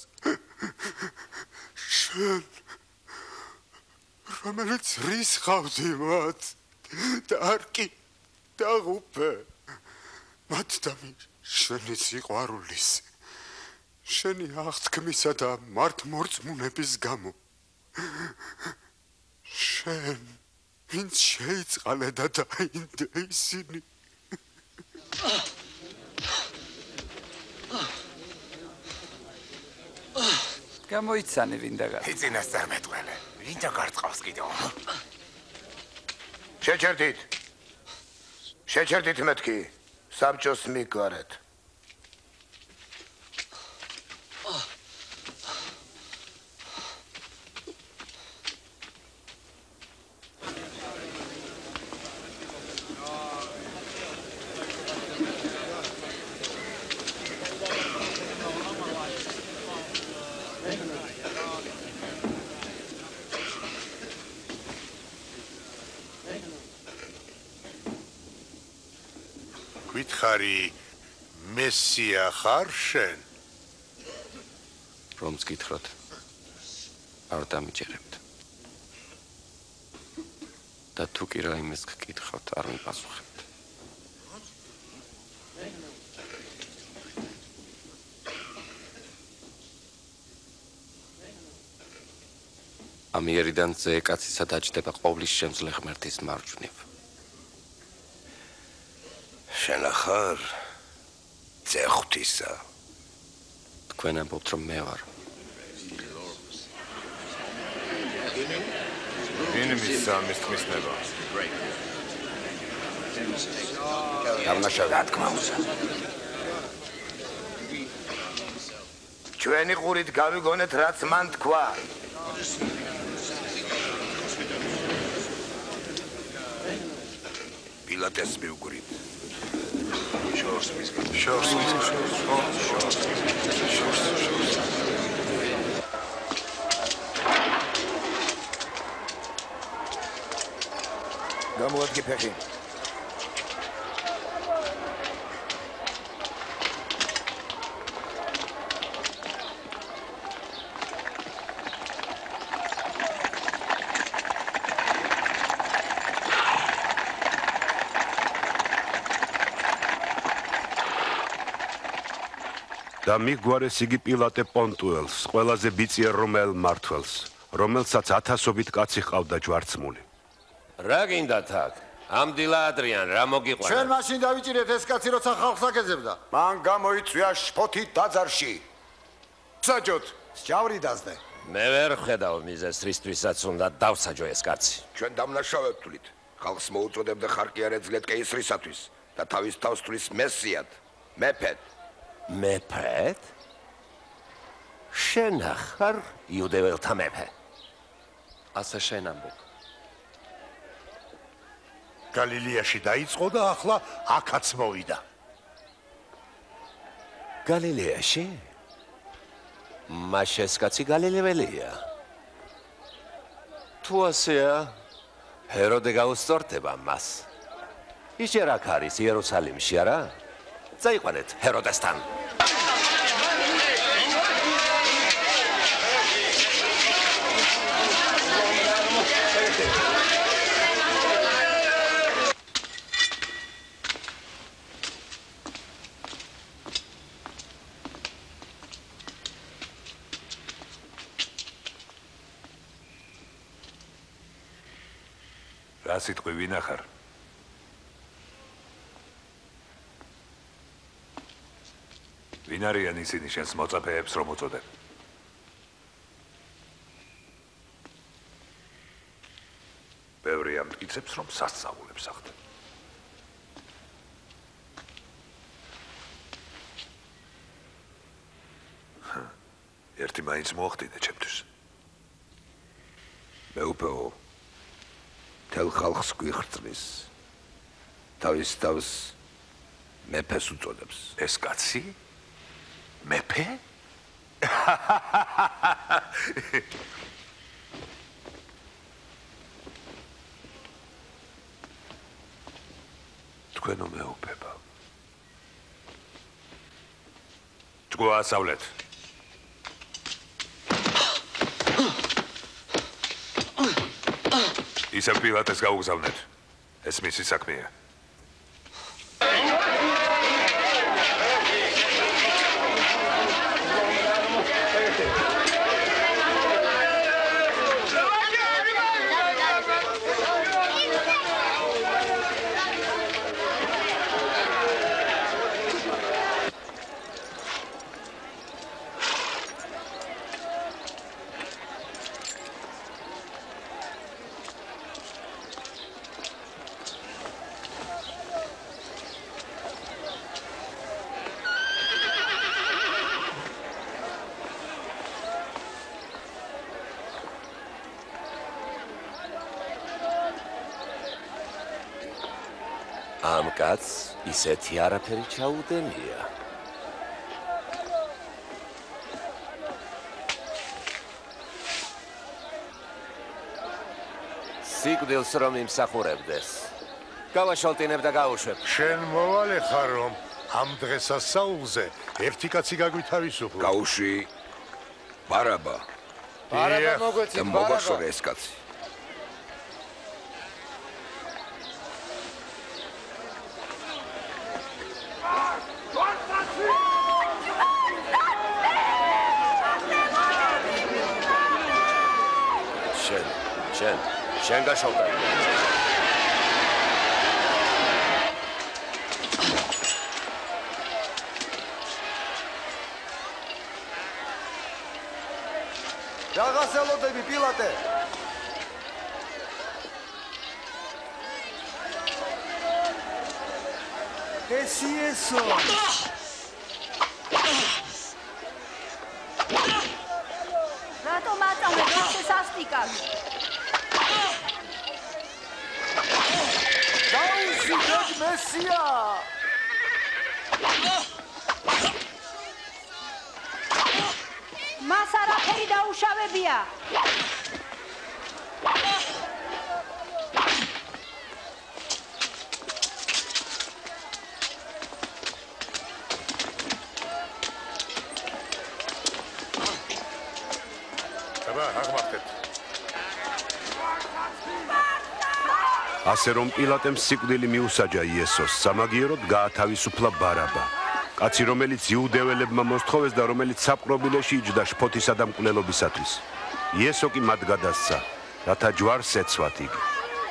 შენ, რომელიც რისხავდი მათ და არ კი დაღუპე მათ და შენი სიყვარულის, შენი აღთქმისა და მართმორწმუნების გამო. შენ, ვინც შეიწყალე და დაინდე ისინი. გამოიცანე ვინდა გარ. იწინასწარ მეტყველე. ვინდა გარწყავს კიდევ? შეჩერდით მეთქი. საბჭოს მიგარეთ. გითხარი მესია ხარ შენ? რომც გითხრათ, არ დამიჯერებთ. და თუ კი რაიმეს გკითხავთ, არ მიპასუხებთ. ამიერიდან ძე კაცისა დაჯდება ყოვლის შემძლე ღმერთის მარჯვნივ. შენ ახარ ძე ღვთისა. თქვენ ამბობთ, რომ მე ვარ. ვინ მისცა ამის თქმის ნება? დამნაშავე. რა თქმა უნდა. ჩვენი ყურით გავიგონეთ, რაც მან თქვა. პილატეს მიუგვრით. შორს. გამოადგე ფეხი. და მიგვარეს იგი პილატე პონტუელს, ყველაზე ბიწიერ რომაელ მმართველს, რომელსაც ათასობით კაცი ჰყავდა ჯვარცმული. რა გინდათ აქ? ამდილა ადრიან, რა მოგიყვანა? ჩვენ მაშინ დავიჭირეთ ეს კაცი, როცა ხალხს აკეძებდა. მან გამოიწვია შფოთი ტაძარში. საჯოთ, სჯავრი დაზდე. მე ვერ ხედავ მიზეს, რისთვისაც უნდა დავსაჯო ეს კაცი. ჩვენ დამნაშავედ ვთვლით. ხალხს მოუწოდებდა ხარკი არ ეძლეთ კეისრისათვის და თავის თავს თვლის მესიად, მეფედ. მეფედ? შენ ახარ იუდეველთა მეფე. ასე შენ ამბობ. გალილეაში დაიწყო და ახლა აქაც მოვიდა. გალილეაში? მაშ ეს კაცი გალილეველია. თუ ასეა, ჰეროდე გაუსწორდება მას. ის ჯერ აქ არის იერუსალიმში, არა? წაიყვანეთ ჰეროდესთან. რა სიტყვი ვინ ახარ? ვინ არიან ისინი შენს მოწაფეებს რომ უწოდებ? ბევრი ამტკიცებს რომ სასწაულებს ახდენ. ერთი მაინც მოახდინე ჩემთვის. მეუფეო, თელ ხალხს გვიხრწნის. თავის თავს მეფეს უწოდებს. ეს კაცი? მეფე? თქვენო მეუფება. ჯგო ასავლეთ. ისევ პილატეს გაუგზავნეთ. ეს მისი საქმეა. ამ კაცს ისეთი არაფერი ჩაუდენია. სიკვდილს რომ იმსახურებდეს, გავაშალტინებ და გავუშვებ. შენ მოვალე ხარ რომ ამ დღესასწაულზე ერთი კაცი გაგვითავისუფლა. გაუში ბარაბა. ბარაბა მოგვეცით ბარაბა. მოგაშორე ეს კაცი. შენ გაშალტა. Რაღაც ელოდები პილატე. ესიესო. რატომ აწამებ ეს ასტიკას? დაუსიდეთ მესია. მას არაფერი დაუშავებია. ასე რომ პილატემ სიკვდილი მიუსაჯა იესოს, სამაგიეროდ გაათავისუფლა ბარაბა. კაცი, რომელიც იუდეველებმა მოსთხოვეს და რომელიც საპყრობილეში იჯდა შფოთისა და მკვლელობისათვის. იესო კი მათ გადასცა, რათა ჯვარს ეცვათ იგი.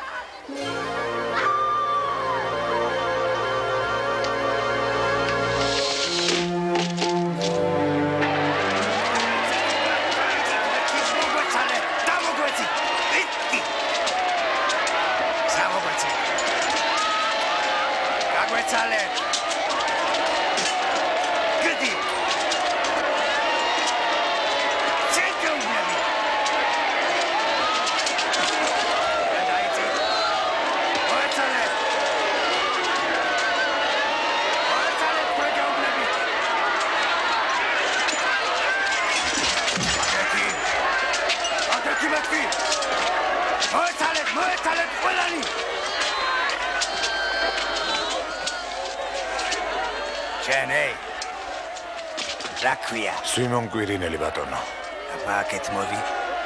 სიმონ კვირინელი ბატონო. აბა აქეთ მოვი.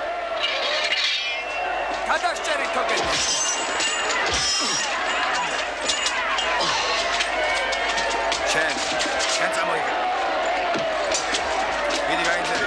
გადასჭერით თოგეთ. შენ წამოიგე. მიდი გაიძები.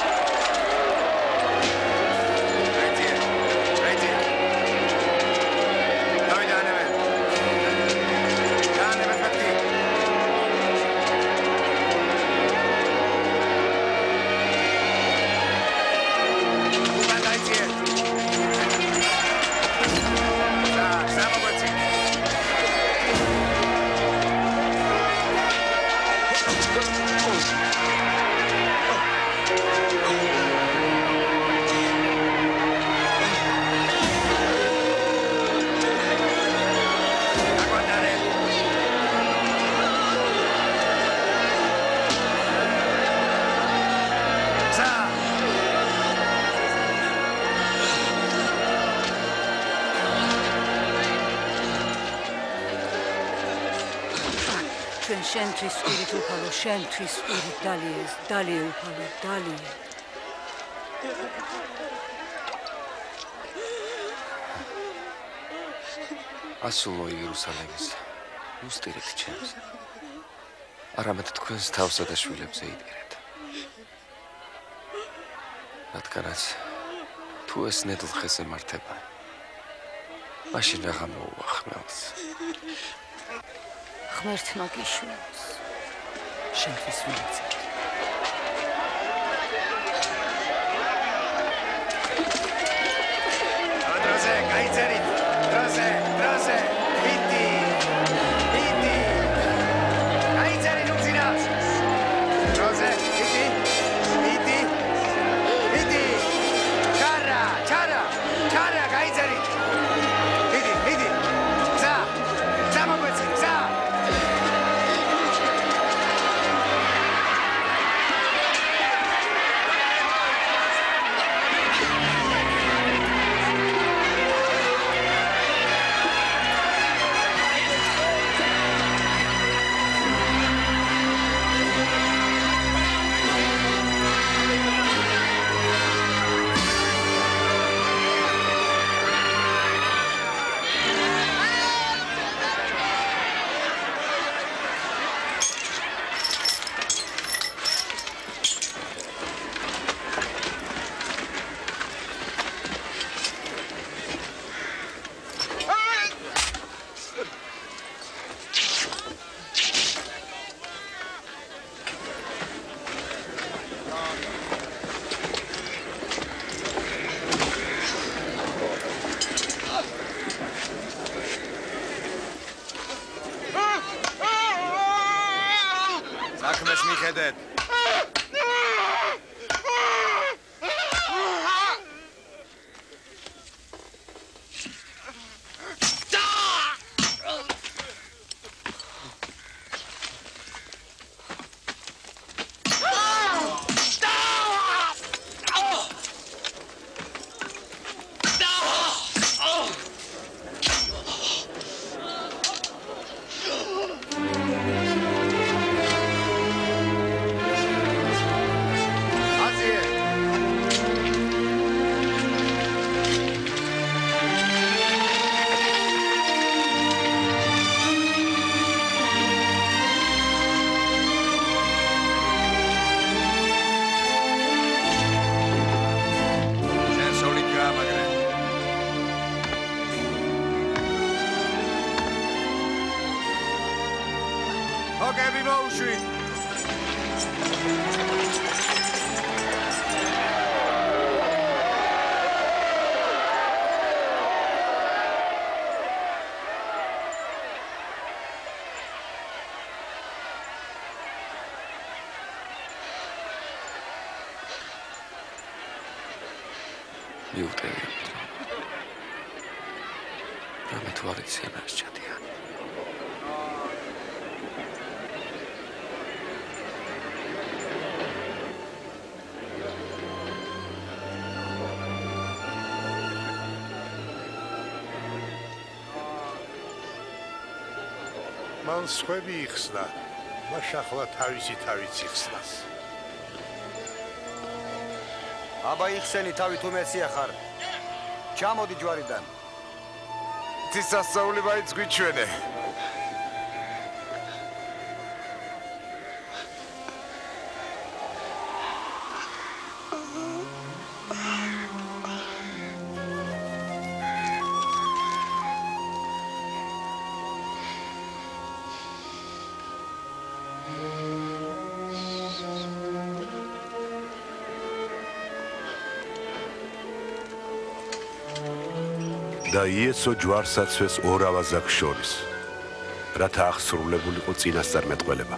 შენთვის ვირით უფალო, შენთვის ვირით დალიეს, დალიე უფალო, დალიე. ასულო იერუსალემის, უსტირეთ ჩემს. არამედ თქვენს თავსა და შვილებზე იდირეთ. რადგანაც თუ ეს ნედლ ხეს ემართება, მაშინ რაღა მოუახმელს. ღმერთმა გიშველს, შენთვის ვინაცეთ. დროზე, გაიწერით, დროზე, იტი, გაიწერით უძინავს. დროზე, იტი, ჩარა, გაიწერით. იტი, გზა მოგვეცი, გზა. ხმეს მიხედეთ. მან სხვები იხსნა, მას ახლა თავისი თავიც იხსნას. აბა იხსენი თავი თუ მეცია ხარ. ჩამოდი ჯვარიდან. წისასწაული მაინც გვიჩვენე. და იესო ჯვარს აცვეს ორ ავაზაკს შორის, რათა აღსრულებულიყო წინასწარმეტყველება.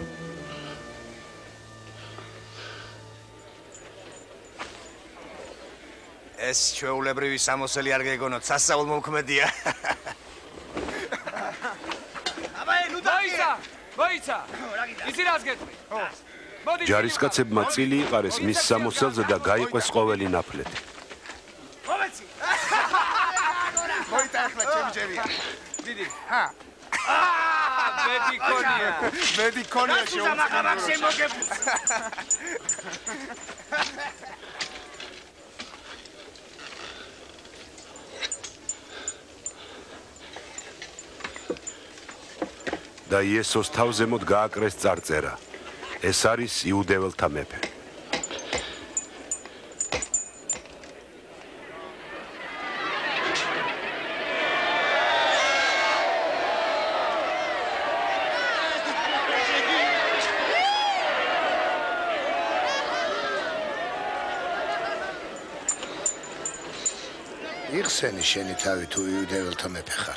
ეს ჩვეულებრივი სამოსელი არ გეგონოთ, სასწაულ მომქმედია. აბა, ნუ დაიცა! მოიცა! იცი რას გეტყვი? ჯარისკაცებმა წილი იყარეს მის სამოსელზე და გაიყვეს ყოველი ნაფლეთი. მოიტახლა ჩემი ჯერია. დიდი. მედიკონია შეუძლებელი. და იესოს თავზემოთ გააკრეს წარწერა. ეს არის იუდეველთა მეფე. იხსენი შენი თავი თუ იუდეველთა მეფე ხარ.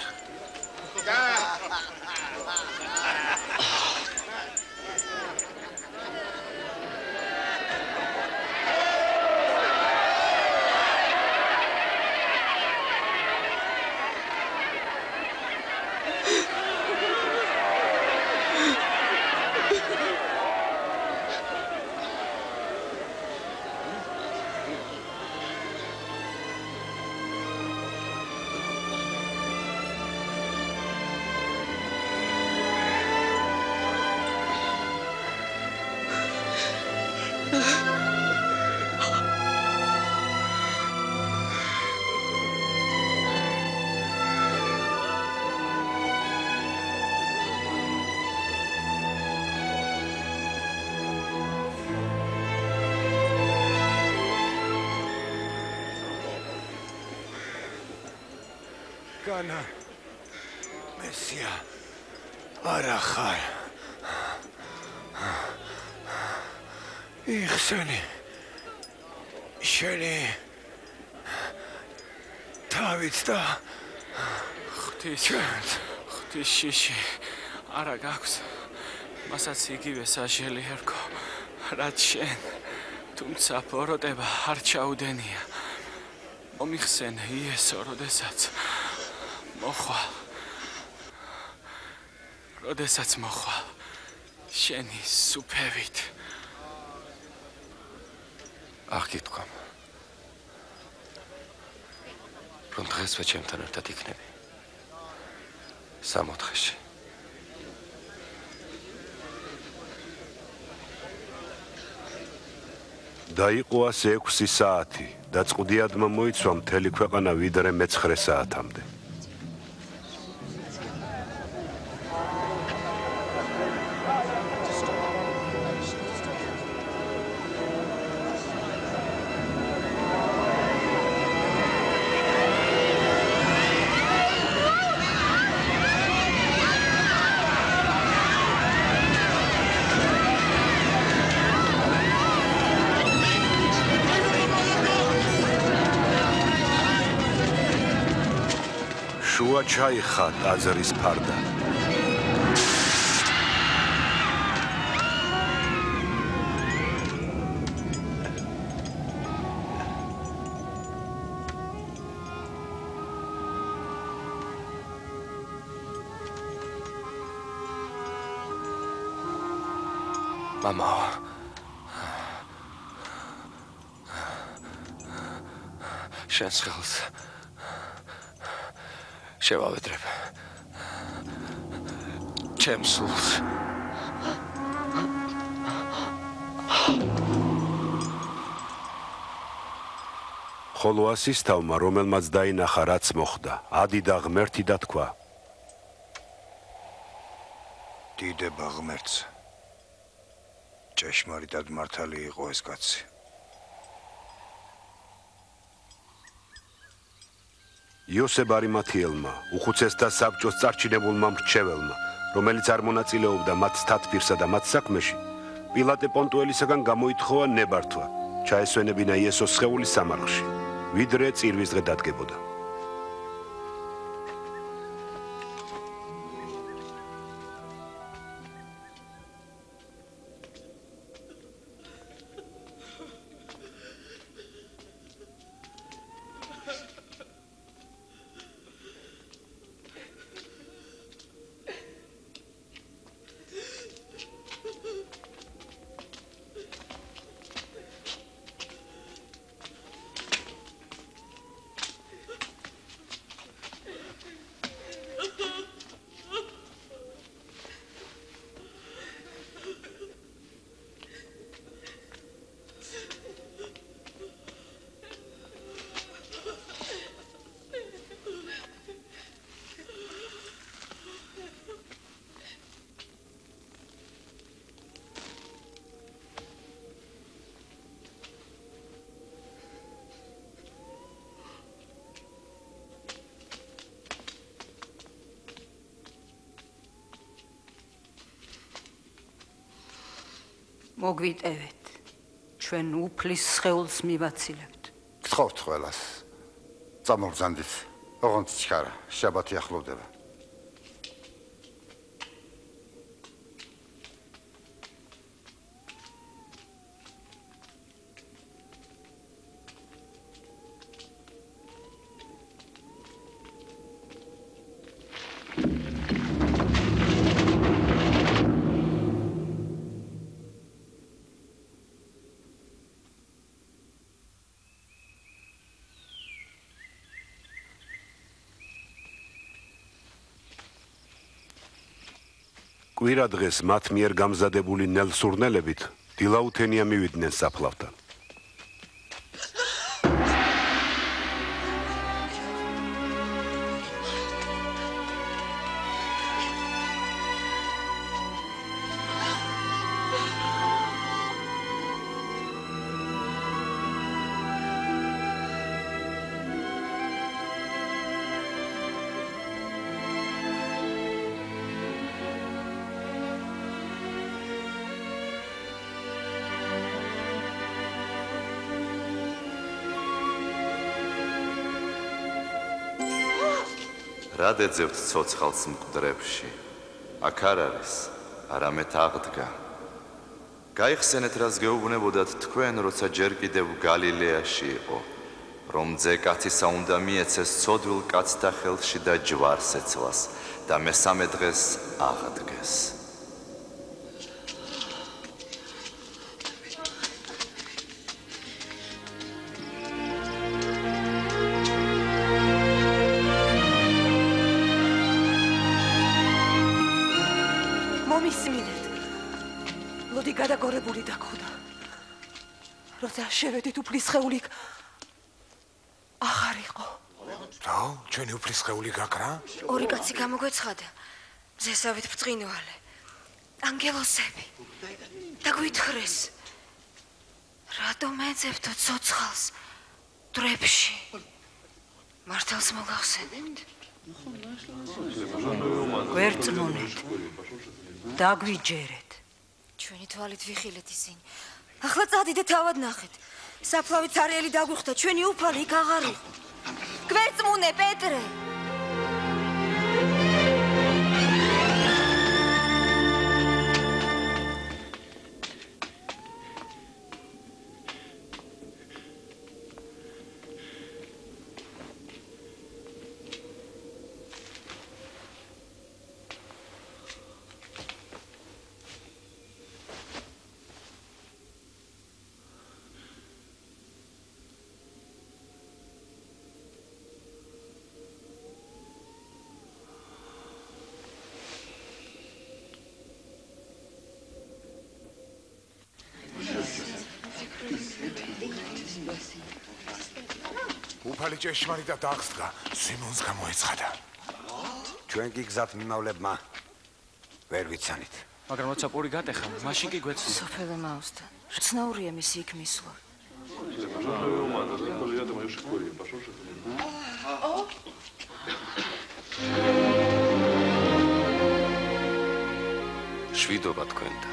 განა მესია არა ხარ. იხსენი შენი თავით და ღვთის შიში არა გაქვს. მასაც იგივე საშელი ერქო, რაც შენ, თუმცა ბოროტება არ ჩაუდენია. მომიხსენე იესო, როდესაც მოხვალ, შენი სუფევით. აღგიტყვამ, რომ დღესვე ჩემთან ერთად იქნები. სამოთხეში. დაიყო ასე 6 საათი და წყდიადმა მოიცვა მთელი ქვეყანა ვიდრე მე-9 საათამდე. შუა ჩაიხა ტაძრის ფარდა. მამა შენს ხელს შევავედრებ ჩემს სულს. ხოლო ასისთავმა, რომელმაც დაინახა, რაც მოხდა, ადიდა ღმერთი და თქვა: დიდება ღმერთს. ჭეშმარიტად მართალი იყო ეს კაცი. იოსებ არიმათიელმა, უხუცესთა საბჭოს წარჩინებულმა მრჩეველმა, რომელიც არ მონაწილეობდა მათ სტათბირსა და მათ საქმეში, პილატე პონტუელისაგან გამოითხოვა ნებართვა, ჩაესვენებინა იესოს სხეული სამარხში, ვიდრე წირვის დღე დადგებოდა. მოგვიტევეთ, ჩვენ უფლის სხეულს მივაცილებთ. გთხოვთ ყველას. წამოგზანდით. ოღონდ ჩქარა, შაბათი ახლოვდება. კვირა დღეს მათ მიერ გამზადებული ნელსურნელებით დილაუთენია მივიდნენ საფლავთან. რა დეძებთ ცოცხალს მკვდრებში? აქ არ არის, არამედ აღდგა. გაიხსენეთ, რას გეუბნებოდათ თქვენ, როცა ჯერ კიდევ გალილეაში იყო, რომ ძე კაცისა უნდა მიეცეს ცოდვილ კაცთა ხელში და ჯვარს ეცვას და მესამე დღეს აღდგეს. მომისმინეთ. ლოდი გადაგორებული დაგხვდა. როცა შევედით უფლისხეული აღარ იყო. რა? ჩვენი უფლისხეული გაქრა? ორი კაცი გამოგვეცხადა. ზესავით ბრწყინვალე. ანგელოსები. და გვითხრეს. რატომ ეძებთო ცოცხალს დრებში? მართალს მოგახსენებთ? გვერწმუნეთ. დაგვიჯერეთ. ჩვენი თვალით ვიხილეთ ისინი. ახლა წადიდეთ თავად ნახეთ. საფლავით არიელი დაგვიხდა, ჩვენი უფალი იქ აღარ იყო. გვერწმუნე, პეტრე. უფალი ჭეშმარიტად აღსდგა, სიმონს გამოეცხადა. ჩვენ კი გზად მიმავლებმა ვერ ვიცანით. მაგრამ როცა პური გატეხა, მაშინ კი გვეცნო. სოფელე მაუსთან. ცნაურია მისი იქ მისვლა. შვიდობა თქვენთან.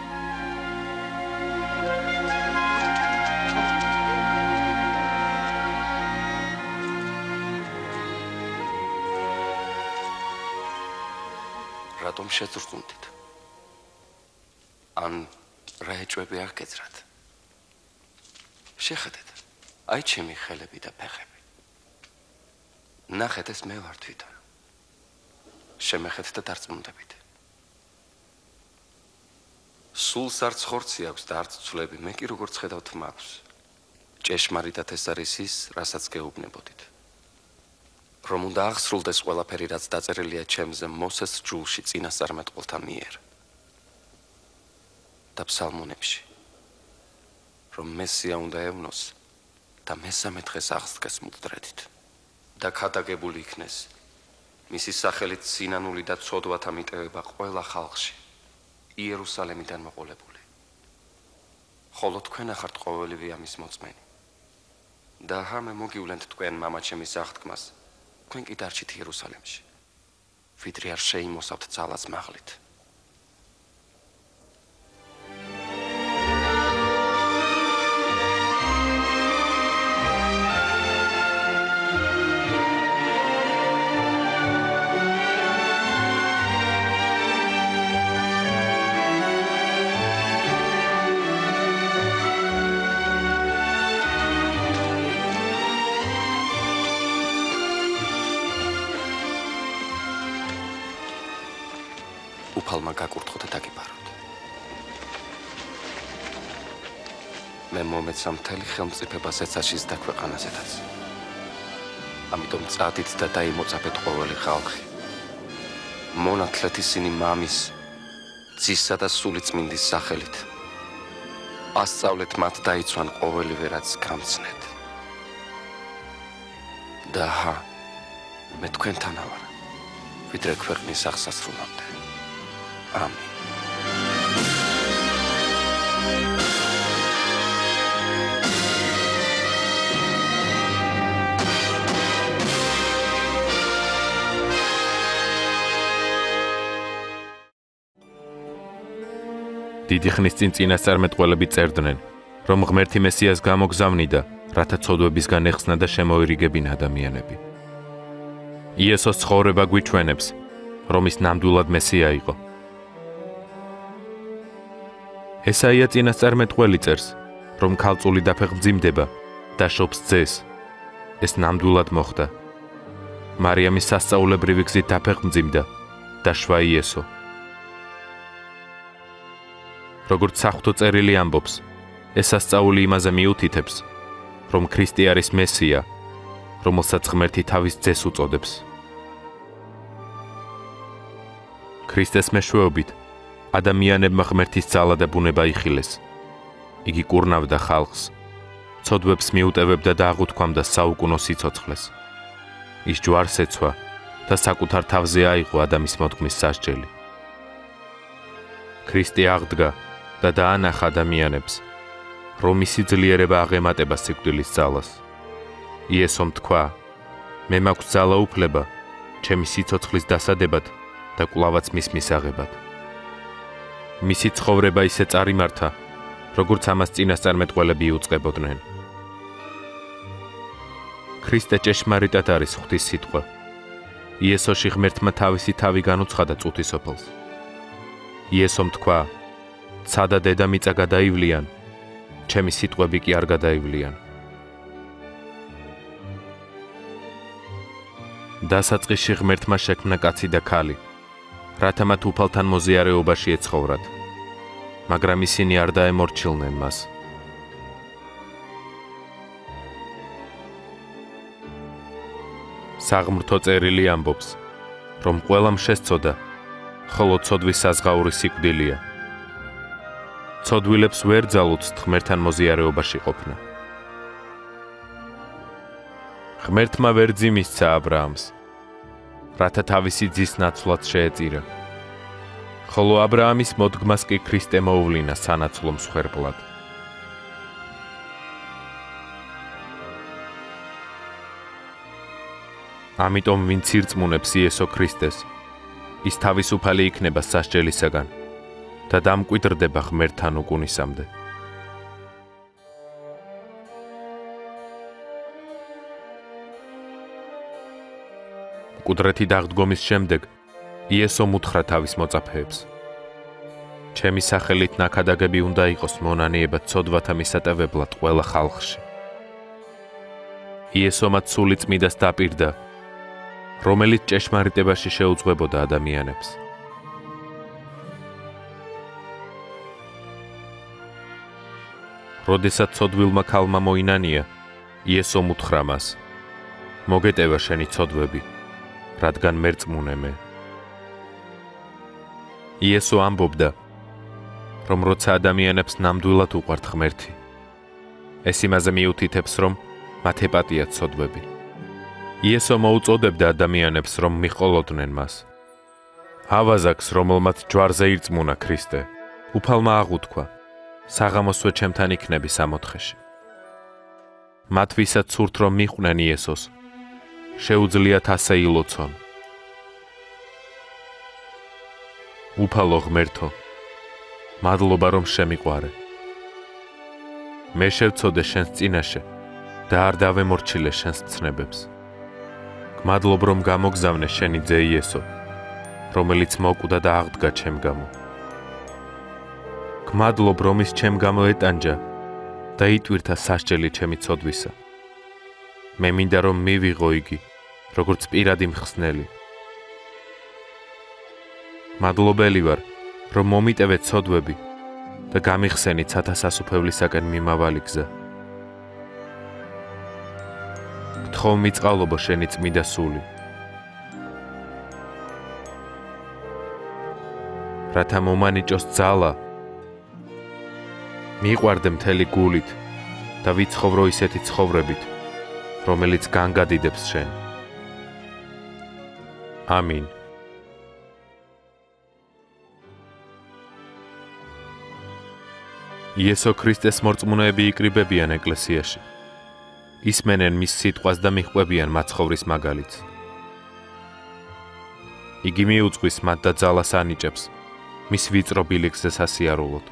რატომ შეძრწუნდით? ან რა ეჭვები არ გეძრათ? შეხედეთ, აი ჩემი ხელები და ფეხები. ნახეთ, ეს მე ვარ თვითონ. შემეხეთ და დარწმუნდებით. სულს არც ხორცი აქვს და არც ცვლები, მე კი როგორც ხედავთ მაქვს. ჭეშმარიტად ეს არის ის, რასაც გეუბნებოდით. რომ უნდა აღსრულდეს ყველაფერი, რაც დაწერილია ჩემზე მოსეს ჯულში წინასწარმეტყველთა მიერ და ფსალმუნებში, რომ მესია უნდა ევნოს და მესამე დღეს აღსდგეს მკვდრედით და ქადაგებული იქნეს მისი სახელით სინანული და ცოდვათა მიტევება ყველა ხალხში, იერუსალემიდან მოყოლებული. ხოლო თქვენ ახართ ყოველივე ამის მოწმენი. და მე მოგივლენთ თქვენ მამაჩემის აღთქმას, თქვენ კი დარჩით იერუსალემში, ვიდრე არ შეიმოსავთ ძალას მაღლით. უფალმა გაკურთხო და დაგიფაროთ. მე მომეცა მთელი ხელმწიფება ზეცაშიც და ქვეყანაზედაც. ამიტომ წადით და დაიმოწაფეთ ყოველი ხალხი. მონათლეთ ისინი მამის, ძისა და სულიწმინდის სახელით. ასწავლეთ მათ დაიცვან ყოველივე რაც გამცნეთ. და მე თქვენთან ვარ, ვიდრე ქვეყნის აღსასრულამდე. ამინ. დიდი ხნის წინ წინასწარმეტყველები წერდნენ, რომ ღმერთი მესიას გამოგზავნიდა, რათა ცოდვებისგან ეხსნა და შემოირიგებინა ადამიანები. იესოს ცხოვრება გვიჩვენებს, რომ ის ნამდვილად მესია იყო. ესაია წინასწარმეტყველი წერს, რომ ქალწული დაფეხმძიმდება და შობს ძეს. ეს ნამდვილად მოხდა. მარიამის სასწაულებრივი გზით დაფეხმძიმდა და შვა იესო. როგორც საღვთო წერილი ამბობს, ეს სასწაული იმაზე მიუთითებს, რომ ქრისტე არის მესია, რომელსაც ღმერთი თავის ძეს უწოდებს. ქრისტეს მეშვეობით ადამიანებმა ღმერთის ძალა და ბუნება იხილეს. იგი კურნავდა ხალხს, ცოდვებს მიუტევებდა და აღუთქვამდა საუკუნო სიცოცხლეს. ის ჯვარს ეცვა და საკუთარ თავზე აიღო ადამიანის მოდგმის სასჯელი. ქრისტე აღდგა და დაანახა ადამიანებს, რომ მისი ძლიერება აღემატება სიკვდილის ძალას. იესომ თქვა: მე მაქვს ძალა უფლება ჩემი სიცოცხლის დასადებად და კვლავაც მის მისაღებად. მისი ცხოვრება ისე წარიმართა, როგორც ამას წინასწარმეტყველები იუწყებოდნენ. ქრისტე ჭეშმარიტად არის ღვთის სიტყვა. იესოში ღმერთმა თავისი თავი განუცხადა წუთისოფლს. იესომ თქვა: ცა და დედამიწა გადაივლიან, ჩემი სიტყვები კი არ გადაივლიან. დასაწყისში ღმერთმა შექმნა კაცი და ქალი, რათა მათ უფალთან მოზიარეობაში ეცხოვრათ, მაგრამ ისინი არ დაემორჩილნენ მას. საღმრთო წერილი ამბობს, რომ ყველამ შესწოდა, ხოლო ცოდვის საზღაური სიკვდილია. ცოდვილებს ვერ ძალუცთ ღმერთთან მოზიარეობაში ყოფნა. ღმერთმა ვერ ძიმისცა აბრაამს, რათა თავისი ძის ნაცვლად შეეწირა, ხოლო აბრაამის მოდგმას კი ქრისტე მოუვლინა სანაცვლო მსხვერპლად. ამიტომ ვინც ირწმუნებს იესო ქრისტეს, ის თავისუფალი იქნება სასჯელისაგან და დამკვიდრდება ღმერთთან უკუნისამდე. მკვდრეთი დაღდგომის შემდეგ იესომ უთხრა თავის მოწაფეებს: ჩემი სახელით ნაქადაგები უნდა იყოს მონანიებად ცოდვათა მისატევებლად ყველა ხალხში. იესო მათ სული წმიდას დაპირდა, რომელიც ჭეშმარიტებაში შეუძღვებოდა ადამიანებს. როდესაც ცოდვილმა ქალმა მოინანია, იესომ უთხრა მას: მოგეტევა შენი ცოდვები, რადგან მერწმუნე მე. იესო ამბობდა, რომ როცა ადამიანებს ნამდვილად უყვართ ღმერთი, ეს იმაზე მიუთითებს, რომ მათ ეპატიათ ცოდვები. იესო მოუწოდებდა ადამიანებს, რომ მიჰყოლოდნენ მას. ავაზაკს, რომელმაც ჯვარზე ირწმუნა ქრისტე, უფალმა აღუთქვა: საღამოსვე ჩემთან იქნები სამოთხეში. მათ ვისაც სურთ, რომ მიხვდნენ იესოს, შეუძლიათ ასე ილოცონ. უფალო ღმერთო, მადლობა რომ შემიყვარე. მე შევწოდე შენს წინაშე და არ დავემორჩილე შენს ცნებებს. გმადლობ რომ გამოგზავნე შენი ძე იესო, რომელიც მოკვდა და აღდგა ჩემ გამო. გმადლობ რომ ის ჩემ გამო ეტანჯა და იტვირთა სასჯელი ჩემი ცოდვისა. მე მინდა რომ მივიღო იგი, როგორც პირადი მხსნელი. მადლობელი ვარ, რომ მომიტევე ცოდვები და გამიხსენი ცათა სასუფევლისაკენ მიმავალი გზა. გთხოვ მიწყალობო შენი წმიდა სული, რათა მომანიჭოს ძალა, მიყვარდე მთელი გულით და ვიცხოვრო ისეთი ცხოვრებით, რომელიც განგადიდებს შენ. ამინ. იესო ქრისტეს მორწმუნეები იკრიბებიან ეკლესიაში. ისმენენ მის სიტყვას და მიჰყვებიან მაცხოვრის მაგალითს. იგი მიუძღვის მათ და ძალას ანიჭებს მის ვიწრო ბილიკზე სასიარულოდ.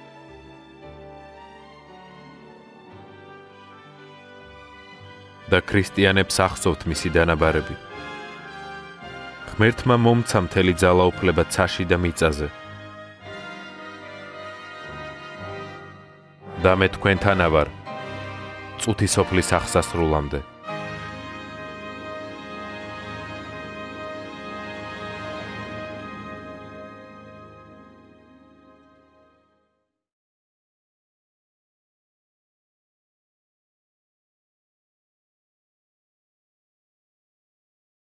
და ქრისტიანებს ახსოვთ მისი დანაბარები. ღმერთმა მომცა მთელი ძალაუფლება ცაში და მიწაზე. და მე თქვენთანა ვარ წუთი სოფლის აღსასრულამდე.